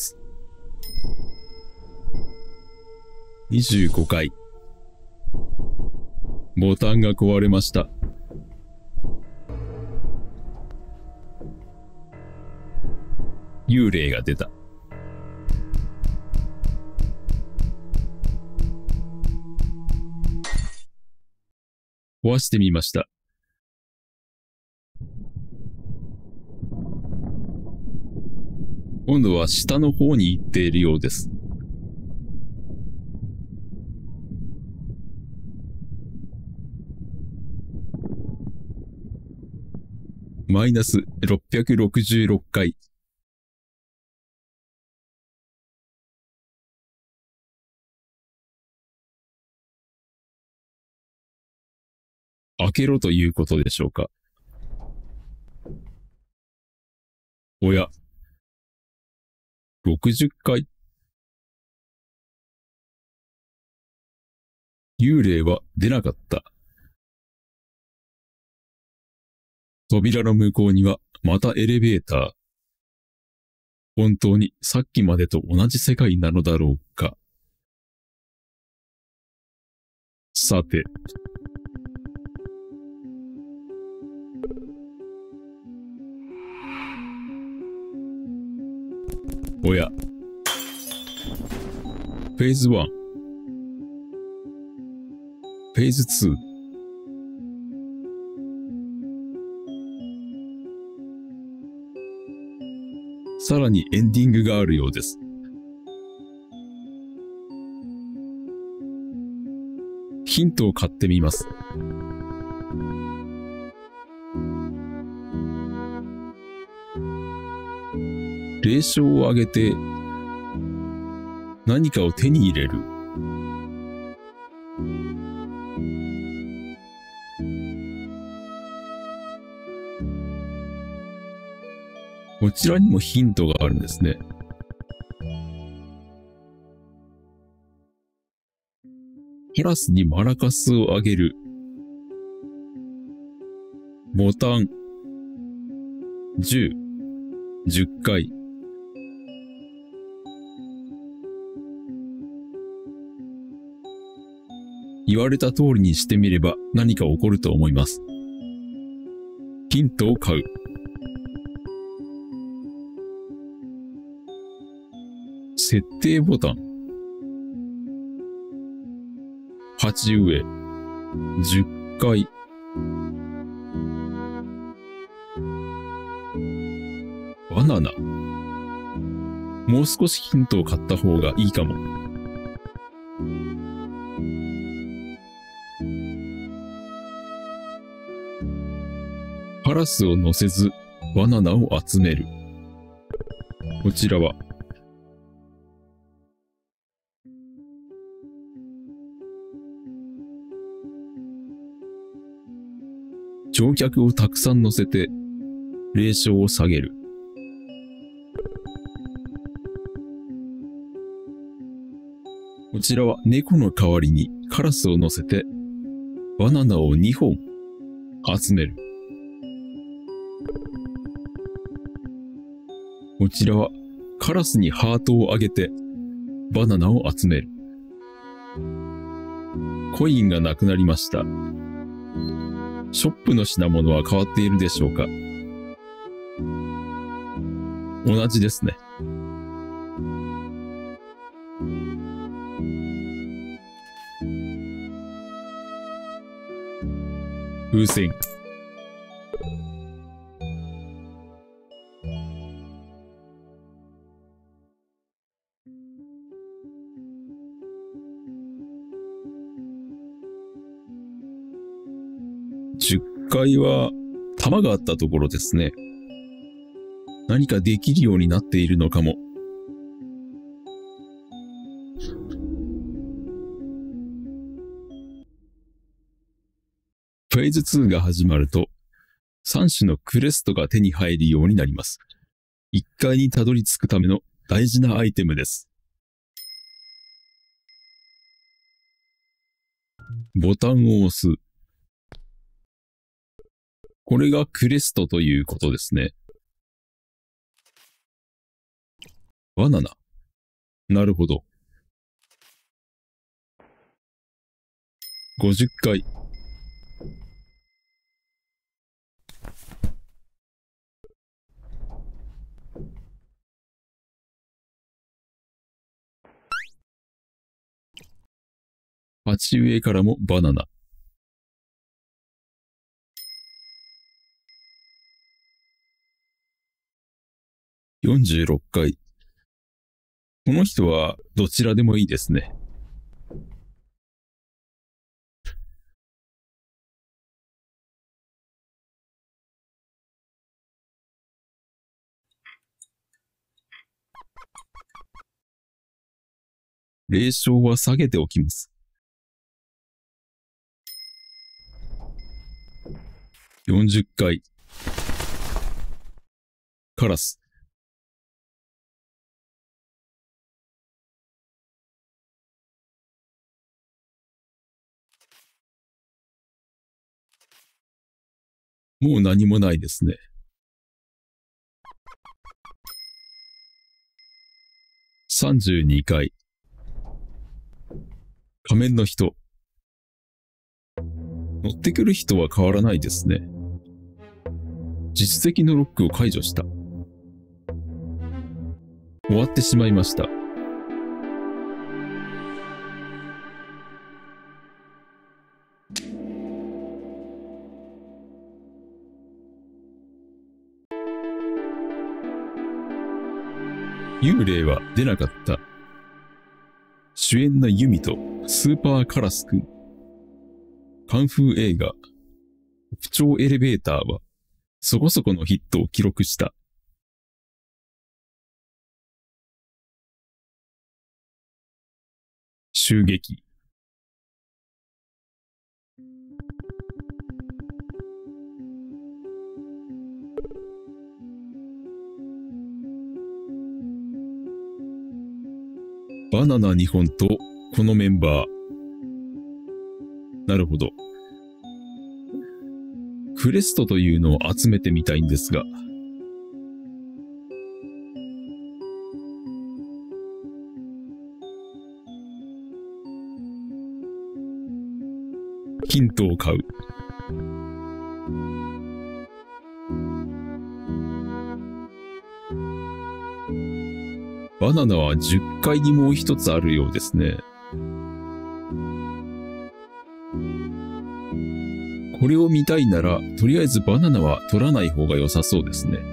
。25回。ボタンが壊れました。幽霊が出た。壊してみました。今度は下の方に行っているようです。マイナス666回。 けろということでしょうか。おや、60回。幽霊は出なかった。扉の向こうにはまたエレベーター。本当にさっきまでと同じ世界なのだろうか。さて。おや。フェーズ1。フェーズ2。さらにエンディングがあるようです。ヒントを買ってみます。霊障を上げて何かを手に入れる。こちらにもヒントがあるんですね。カラスにマラカスをあげる。ボタン10、10回。言われた通りにしてみれば何か起こると思います。ヒントを買う。設定ボタン。鉢植え。10回。バナナ。もう少しヒントを買った方がいいかも。カラスを乗せずバナナを集める。こちらは乗客をたくさん乗せて霊障を下げる。こちらは猫の代わりにカラスを乗せてバナナを2本集める。こちらはカラスにハートをあげてバナナを集める。コインがなくなりました。ショップの品物は変わっているでしょうか？同じですね。風船。10階は玉があったところですね。何かできるようになっているのかも。フェーズ2が始まると3種のクレストが手に入るようになります。1階にたどり着くための大事なアイテムです。ボタンを押す。これがクレストということですね。バナナ。なるほど。50回。鉢植えからもバナナ。46回。この人はどちらでもいいですね。霊障は下げておきます。 40回。カラス。もう何もないですね。32回。仮面の人。乗ってくる人は変わらないですね。実績のロックを解除した。終わってしまいました。幽霊は出なかった。主演のユミとスーパーカラスくん。カンフー映画、不調エレベーターはそこそこのヒットを記録した。襲撃。バナナ2本とこのメンバー。なるほど。クレストというのを集めてみたいんですが。ヒントを買う。バナナは10階にもう一つあるようですね。これを見たいなら、とりあえずバナナは取らない方が良さそうですね。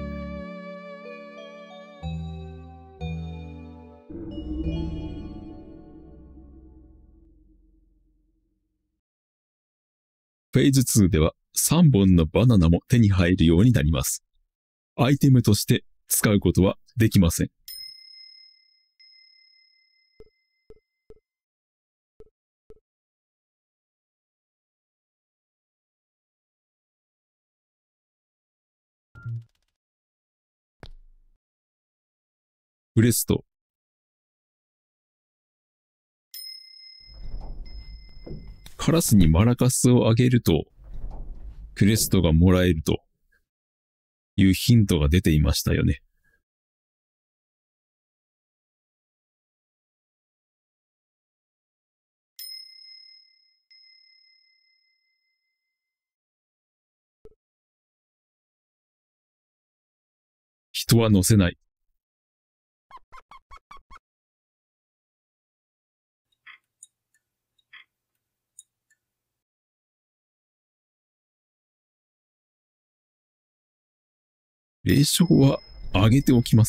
フェーズ2では3本のバナナも手に入るようになります。アイテムとして使うことはできません。クレスト。カラスにマラカスをあげると、クレストがもらえるというヒントが出ていましたよね。人は乗せない。霊障は上げておきます。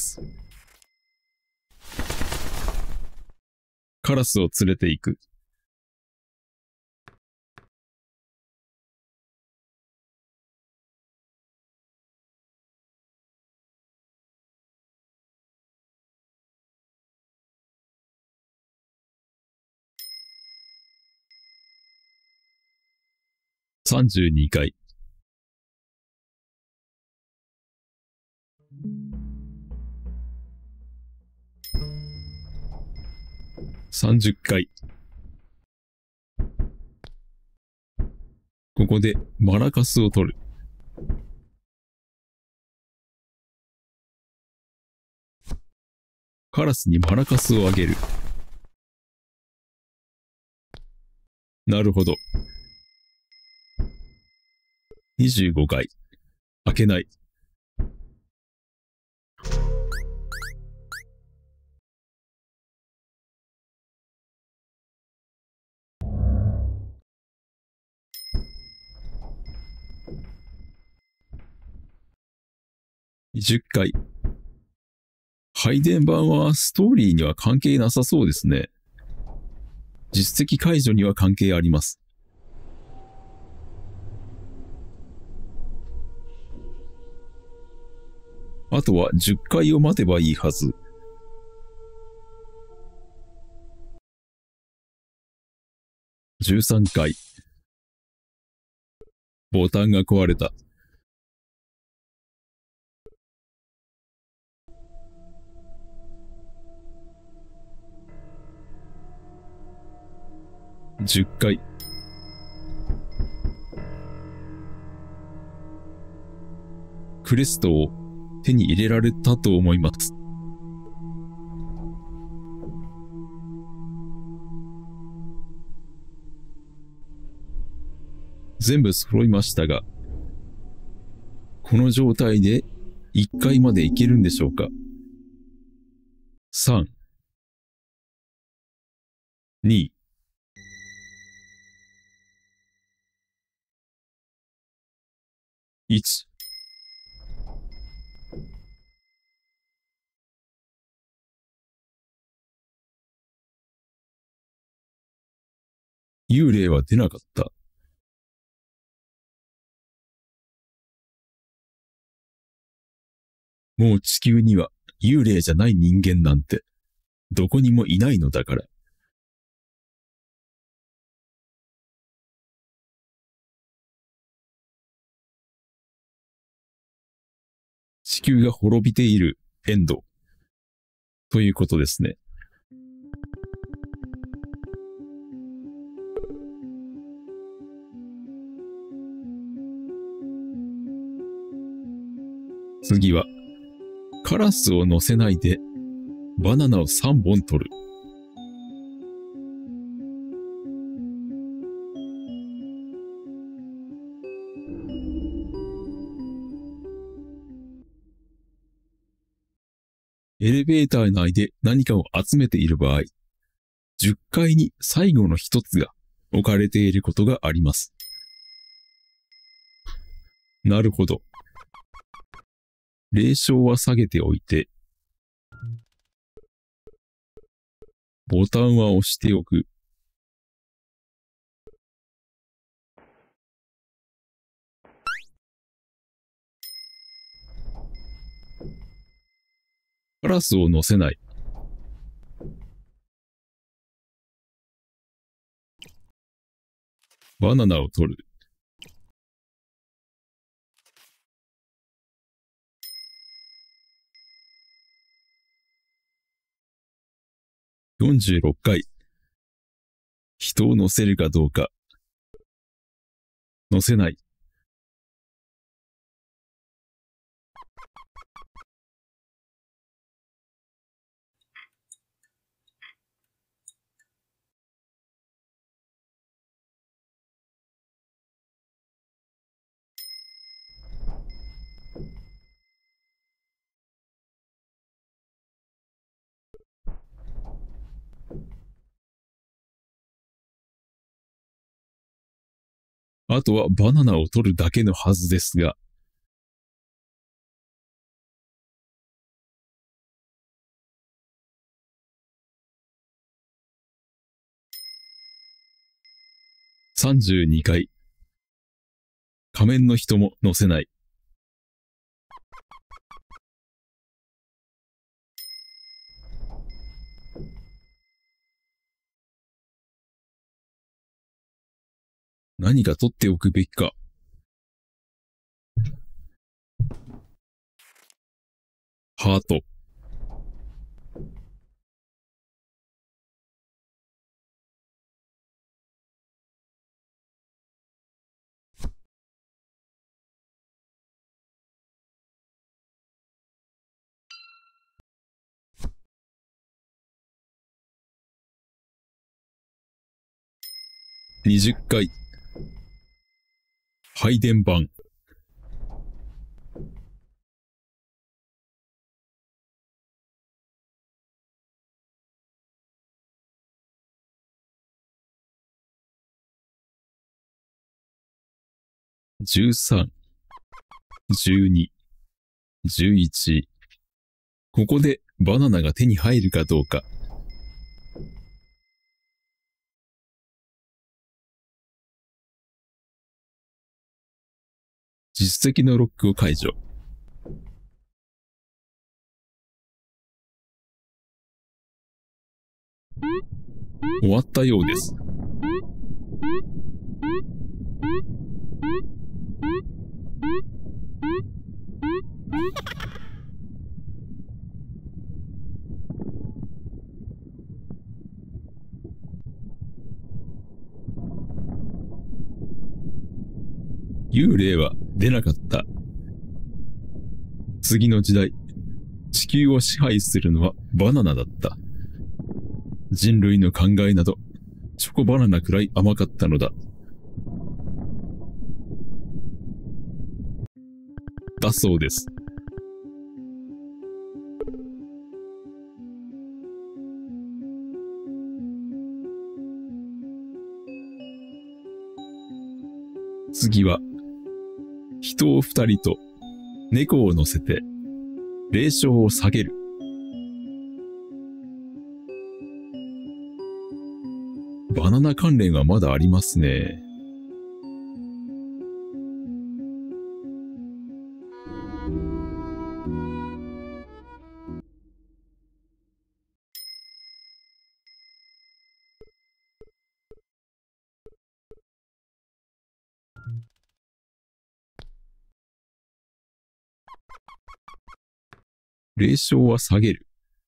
カラスを連れて行く。32回。30回。ここでマラカスを取る。カラスにマラカスをあげる。なるほど。25回。開けない。20回。配電盤はストーリーには関係なさそうですね。実績解除には関係あります。あとは10回を待てばいいはず。13回。ボタンが壊れた。 10回。クレストを手に入れられたと思います。全部揃いましたが、この状態で1階まで行けるんでしょうか。3、2、1。幽霊は出なかった。もう地球には幽霊じゃない人間なんてどこにもいないのだから。地球が滅びているエンドということですね。次はカラスを乗せないでバナナを3本取る。エレベーター内で何かを集めている場合、10階に最後の一つが置かれていることがあります。なるほど。霊障は下げておいて、ボタンは押しておく。カラスを乗せない。バナナを取る。46回。人を乗せるかどうか。乗せない。あとはバナナを取るだけのはずですが、32回。仮面の人も乗せない。何か取っておくべきか。ハート。20回。配電盤。13、12、11。ここでバナナが手に入るかどうか。実績のロックを解除。終わったようです。 幽霊は出なかった。次の時代、地球を支配するのはバナナだった。人類の考えなど、チョコバナナくらい甘かったのだ。だそうです。次は、人を2人と猫を乗せて霊障を下げる。バナナ関連はまだありますね。霊障は下げる。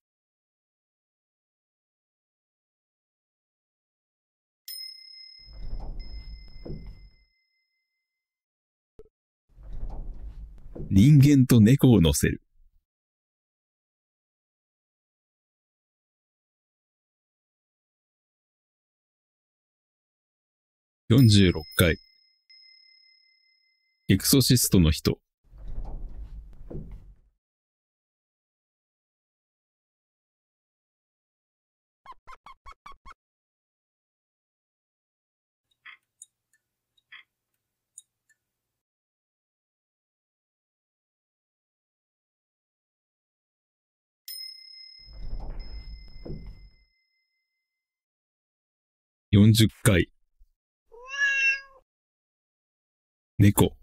人間と猫を乗せる。46回。エクソシストの人。40回。猫。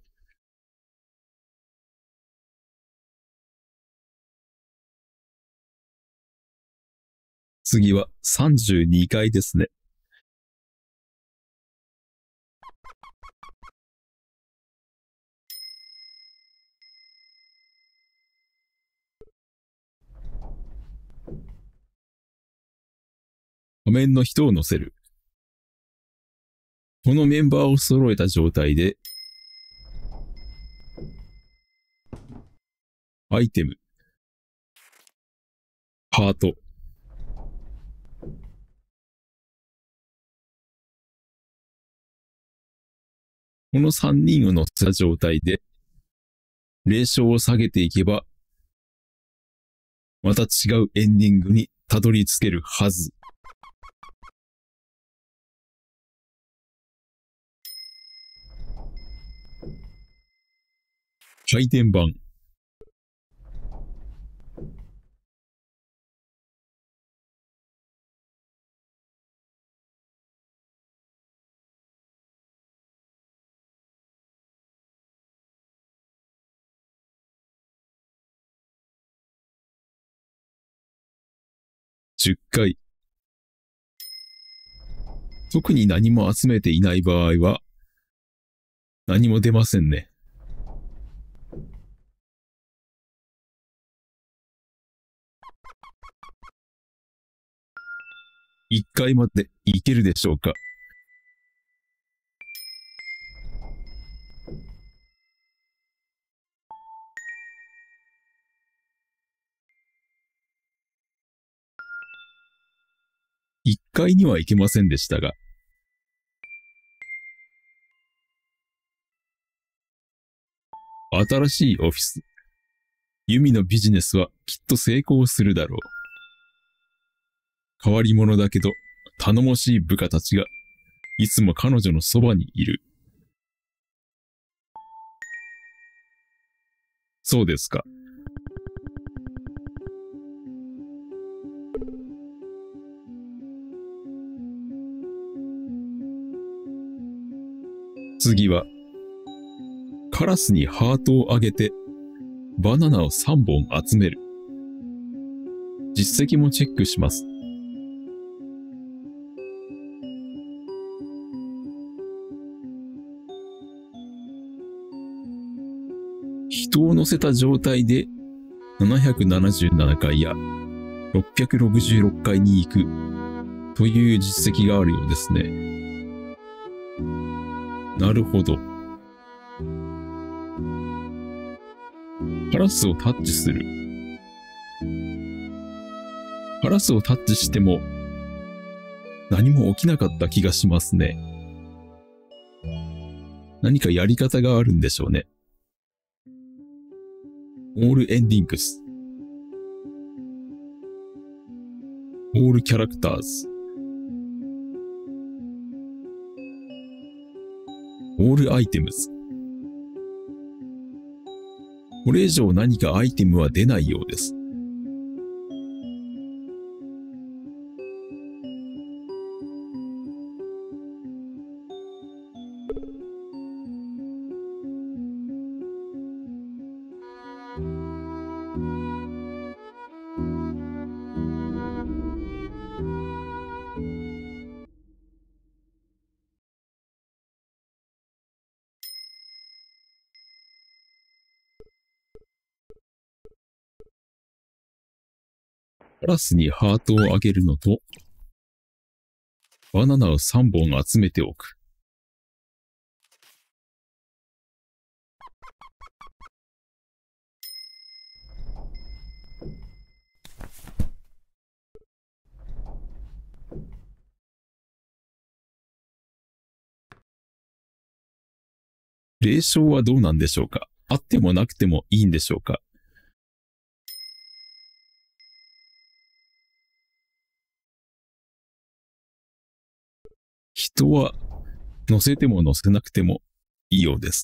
次は32回ですね。画面の人を乗せる。このメンバーを揃えた状態で、アイテム、ハート、この3人を乗せた状態で、霊障を下げていけば、また違うエンディングにたどり着けるはず。回転板。10回。特に何も集めていない場合は、何も出ませんね。1回までいけるでしょうか。1階には行けませんでしたが。新しいオフィス。ユミのビジネスはきっと成功するだろう。変わり者だけど頼もしい部下たちがいつも彼女のそばにいる。そうですか。次は、カラスにハートをあげて、バナナを3本集める。実績もチェックします。人を乗せた状態で777回や666回に行くという実績があるようですね。なるほど。 カラスをタッチする。カラスをタッチしても何も起きなかった気がしますね。何かやり方があるんでしょうね。オールエンディングス。オールキャラクターズ。オールアイテムズ。これ以上何かアイテムは出ないようです。カラスにハートをあげるのと、バナナを3本集めておく。霊障はどうなんでしょうか？あってもなくてもいいんでしょうか？人は乗せても乗せなくてもいいようです。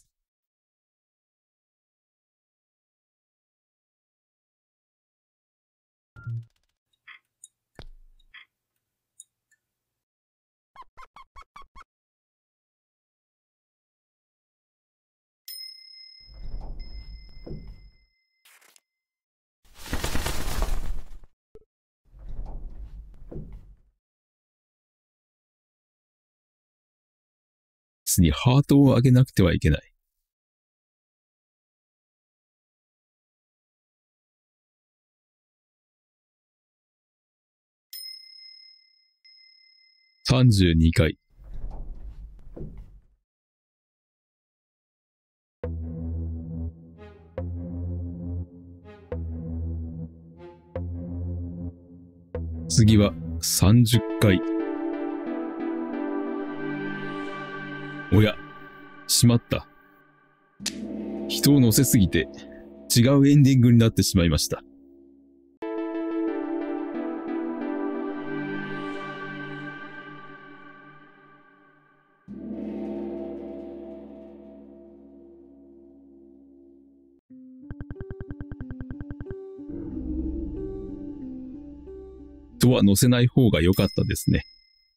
にハートをあげなくてはいけない。32回。次は30回。おや、しまった。人を乗せすぎて違うエンディングになってしまいました。人は乗せない方が良かったですね。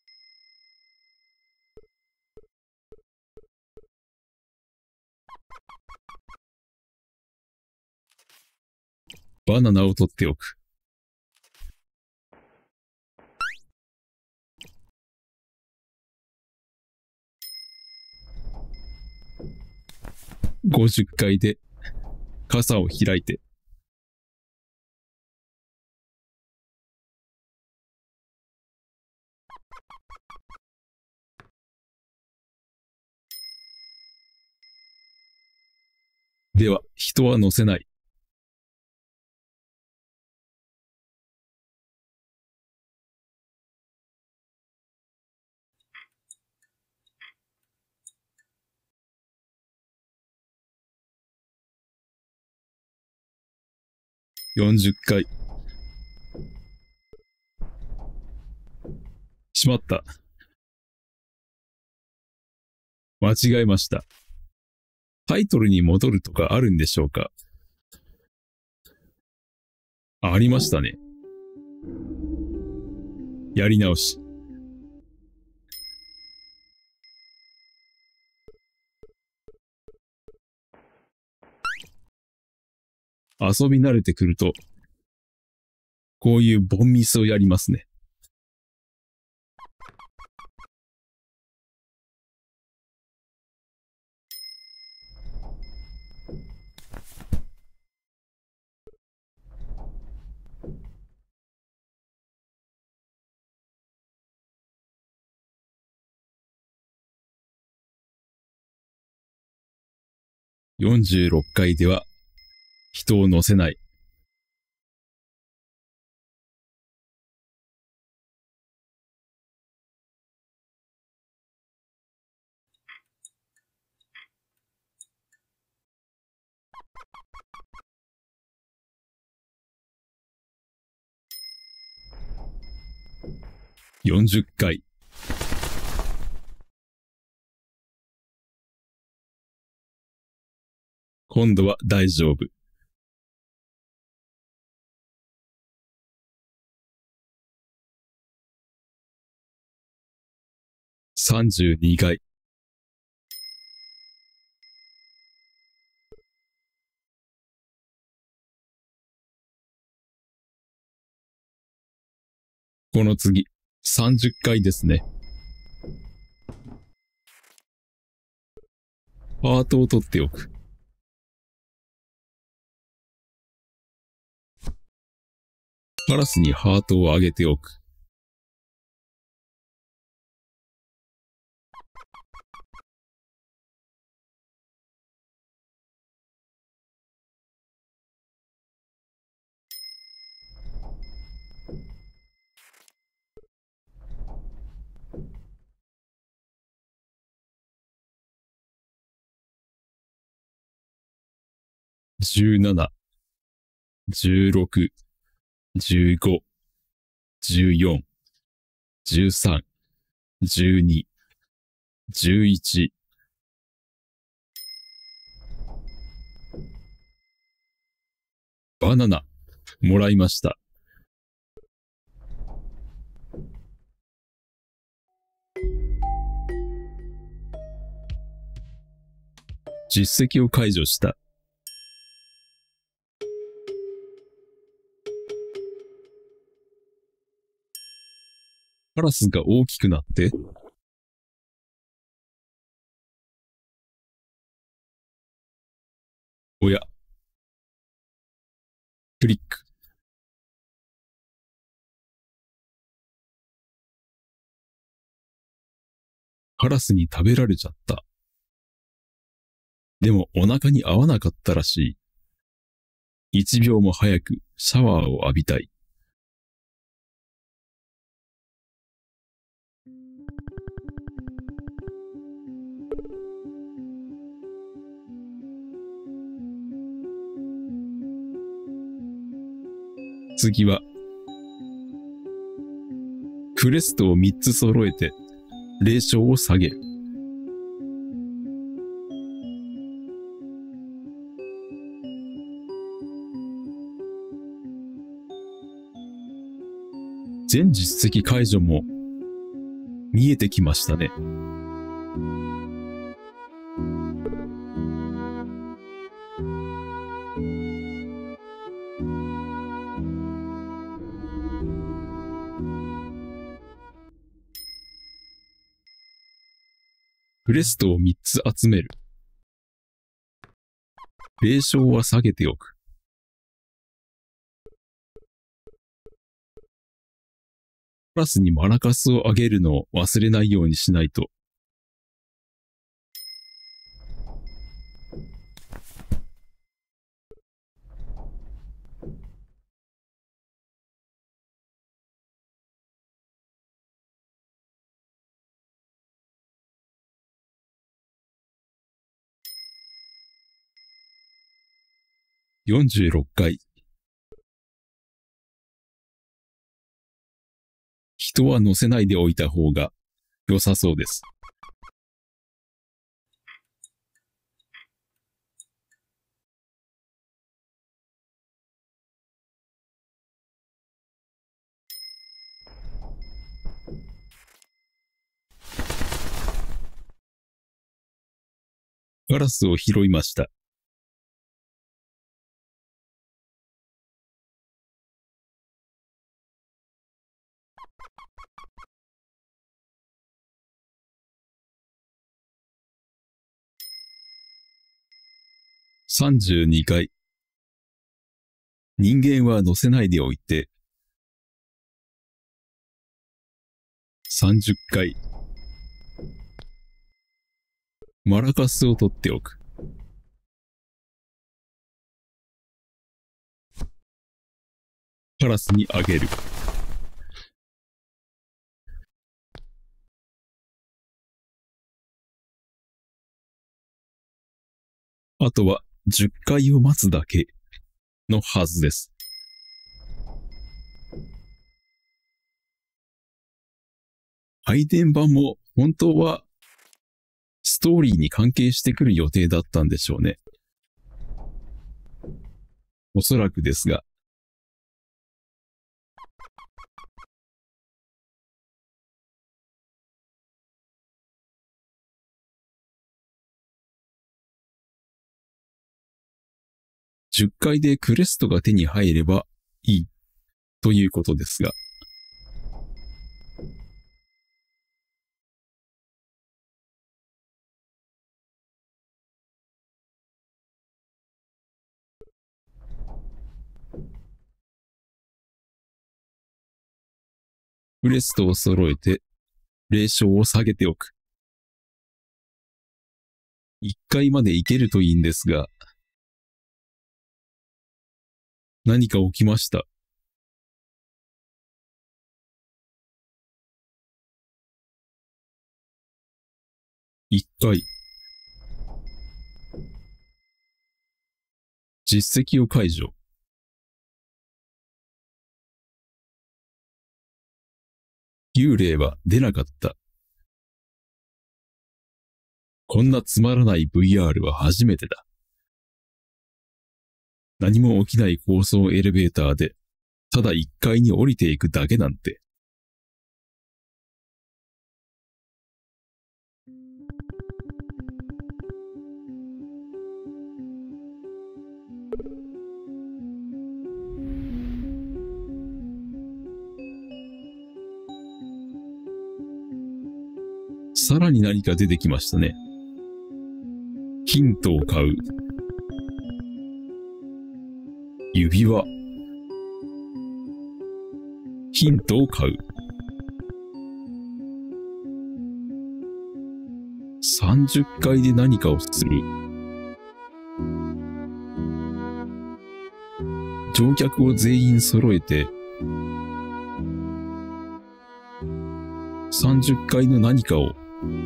バナナを取っておく。50回で傘を開いて。では、人は乗せない。40回。しまった。間違えました。タイトルに戻るとかあるんでしょうか？ありましたね。やり直し。遊び慣れてくると、こういうボンミスをやりますね。46回では、 人を乗せない。40回。今度は大丈夫。32回。この次、30回ですね。ハートを取っておく。カラスにハートをあげておく。17、16、15、14、13、12、11。バナナ、もらいました。実績を解除した。カラスが大きくなって、おや。クリック。カラスに食べられちゃった。でもお腹に合わなかったらしい。1秒も早くシャワーを浴びたい。次は、クレストを3つ揃えて、霊障を下げる。全実績解除も見えてきましたね。クレストを3つ集める。霊障は下げておく。カラスにマラカスをあげるのを忘れないようにしないと。46回。人は乗せないでおいた方が良さそうです。ガラスを拾いました。32回。人間は乗せないでおいて。30回。マラカスを取っておく。 カラスにあげる。あとは10回を待つだけのはずです。配電盤も本当はストーリーに関係してくる予定だったんでしょうね。おそらくですが。10回でクレストが手に入ればいいということですが。クレストを揃えて、霊障を下げておく。1回までいけるといいんですが、何か起きました。1回。実績を解除。幽霊は出なかった。こんなつまらない VR は初めてだ。何も起きない高層エレベーターで、ただ1階に降りていくだけなんて。さらに何か出てきましたね。ヒントを買う。指輪。ヒントを買う。30回で何かをする。乗客を全員揃えて、30回の何かを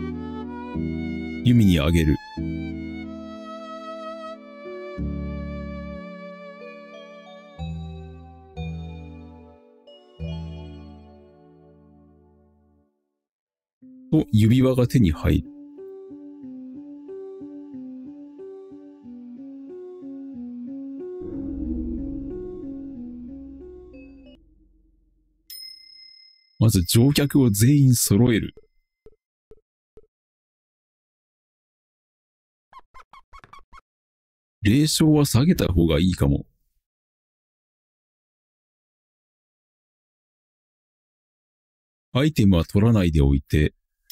弓にあげる。と指輪が手に入る。まず乗客を全員揃える。霊障は下げた方がいいかも。アイテムは取らないでおいて、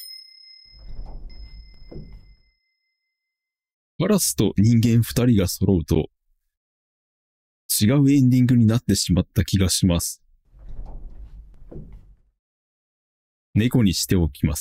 カラスと人間2人が揃うと、違うエンディングになってしまった気がします。猫にしておきます。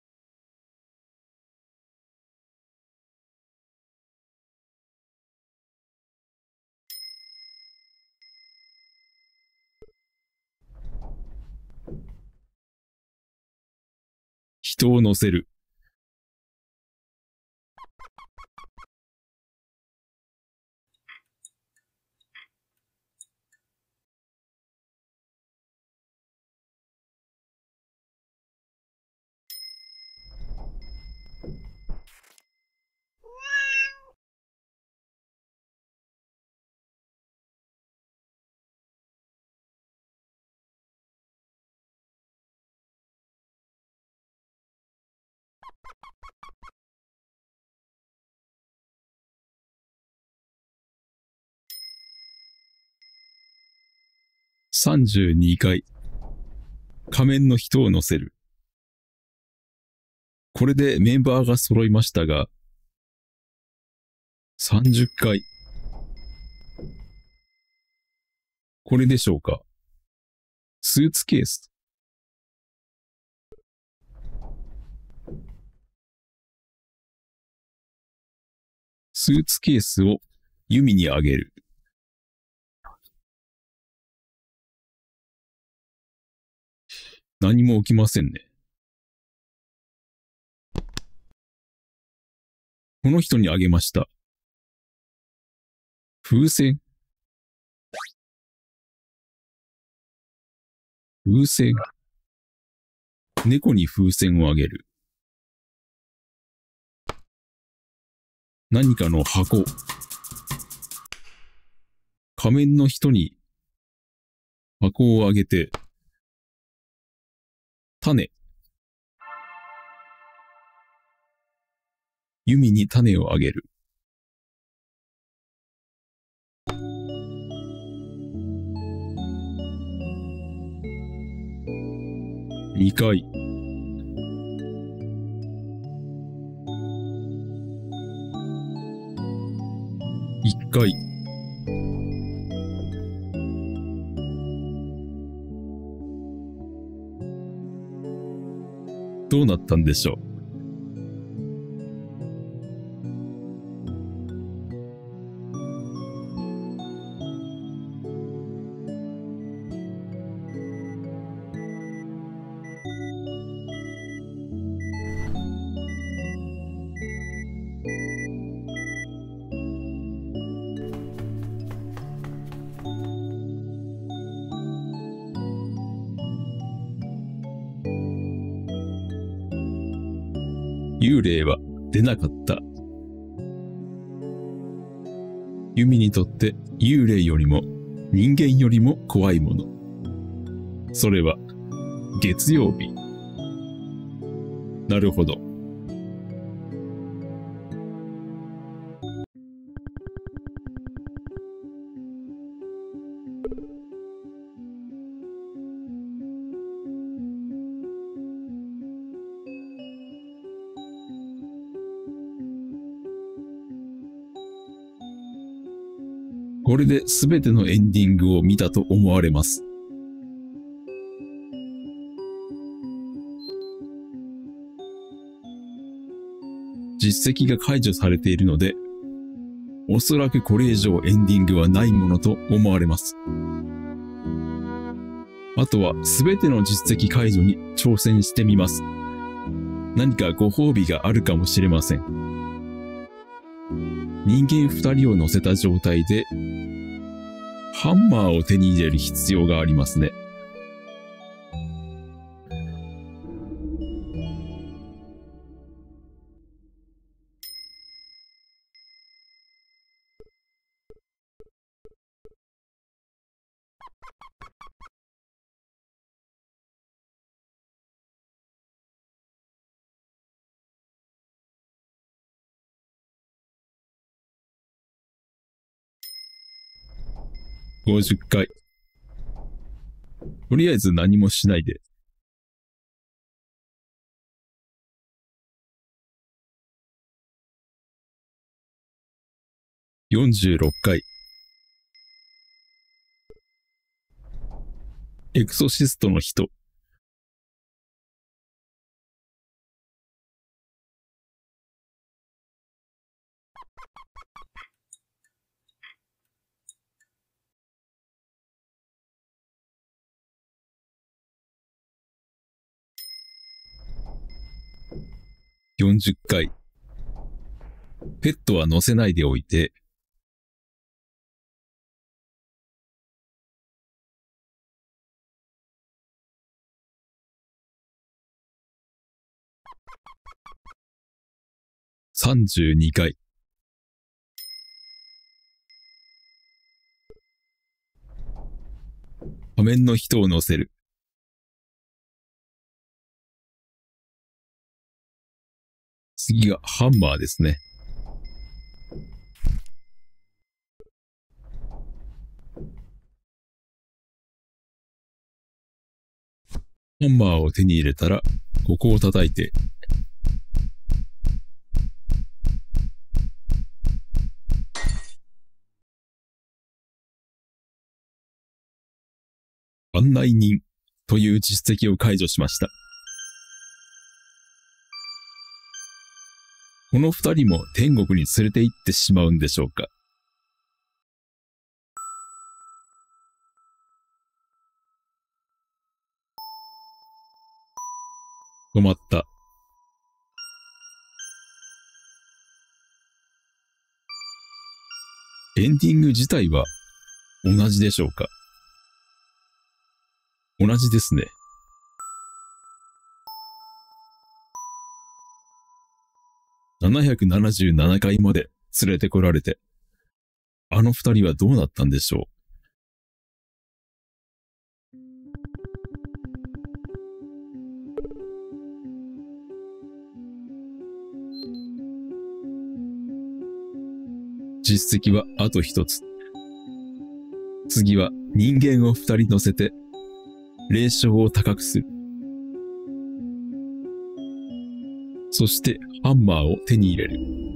人を乗せる。32回。仮面の人を乗せる。これでメンバーが揃いましたが、30回。これでしょうか。スーツケース。スーツケースを弓にあげる。 何も起きませんね。この人にあげました。風船。風船。猫に風船をあげる。何かの箱。仮面の人に箱をあげて、種。弓に種をあげる。2回。1回。どうなったんでしょう。幽霊は出なかった。ユミにとって幽霊よりも人間よりも怖いもの。それは月曜日。なるほど。これで全てのエンディングを見たと思われます。実績が解除されているので、おそらくこれ以上エンディングはないものと思われます。あとは全ての実績解除に挑戦してみます。何かご褒美があるかもしれません。人間2人を乗せた状態で、ハンマーを手に入れる必要がありますね。50回。とりあえず何もしないで。46回。エクソシストの人。40回。ペットは乗せないでおいて。32回。仮面の人を乗せる。次がハンマーですね。ハンマーを手に入れたら、ここを叩いて、案内人という実績を解除しました。この2人も天国に連れて行ってしまうんでしょうか。 止まった。エンディング自体は同じでしょうか？同じですね。777回まで連れてこられて、あの二人はどうなったんでしょう。実績はあと一つ。次は人間を二人乗せて、霊障を高くする。そしてハンマーを手に入れる。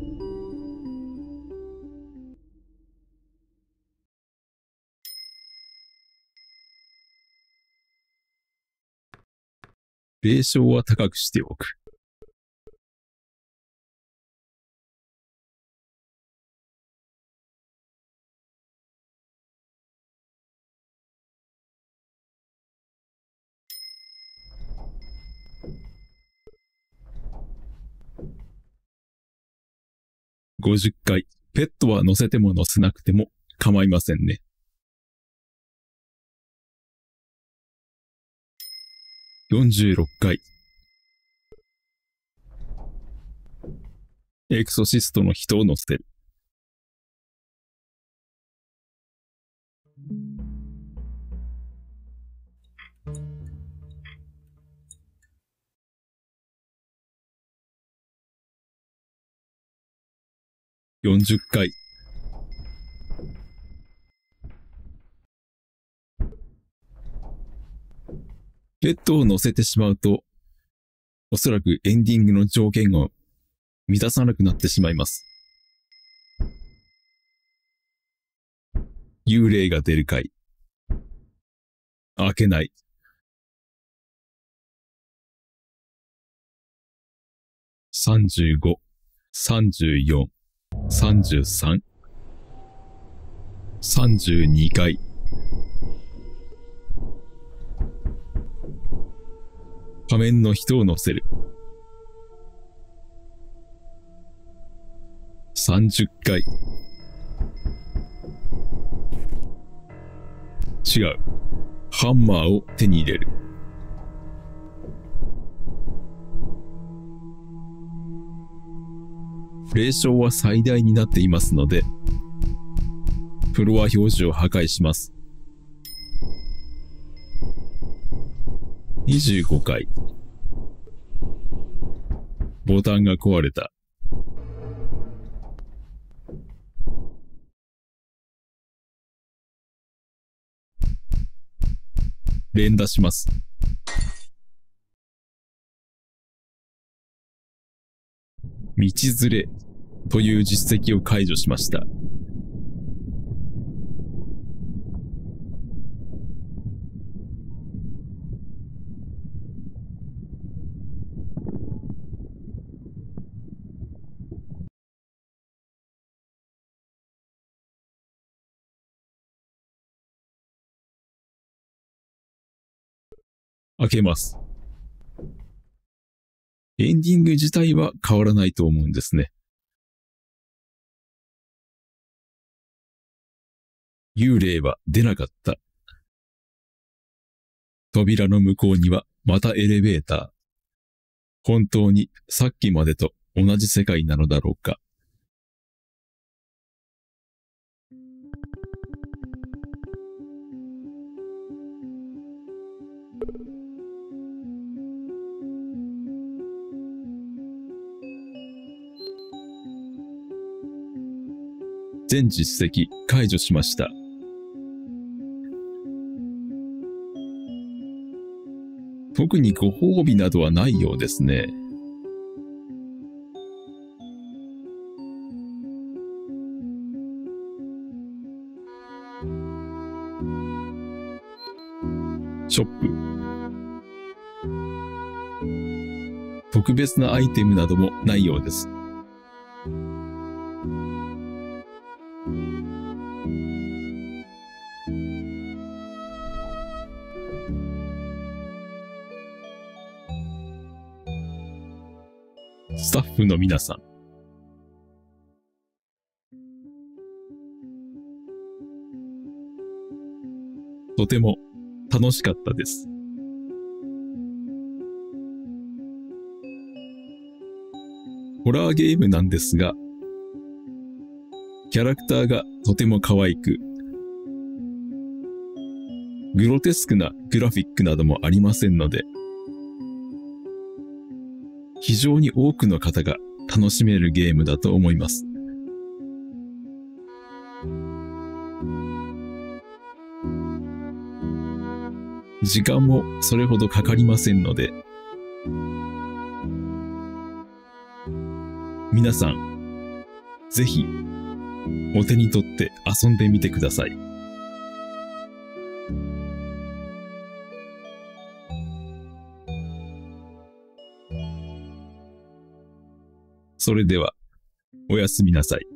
霊障は高くしておく。50回、ペットは乗せても乗せなくても構いませんね。46回。エクソシストの人を乗せる。40回。ペットを乗せてしまうと、おそらくエンディングの条件を満たさなくなってしまいます。幽霊が出る回。開けない。35、34、33、32回。仮面の人を乗せる。30回。違う。ハンマーを手に入れる。霊障は最大になっていますので、フロア表示を破壊します。25回。ボタンが壊れた。連打します。道連れという実績を解除しました。開けます。エンディング自体は変わらないと思うんですね。幽霊は出なかった。扉の向こうにはまたエレベーター。本当にさっきまでと同じ世界なのだろうか。全実績解除しました。特にご褒美などはないようですね。ショップ。特別なアイテムなどもないようです。 スタッフの皆さん、とても楽しかったです。ホラーゲームなんですが、キャラクターがとても可愛く、グロテスクなグラフィックなどもありませんので、非常に多くの方が楽しめるゲームだと思います。時間もそれほどかかりませんので、皆さん、ぜひお手に取って遊んでみてください。それでは、おやすみなさい。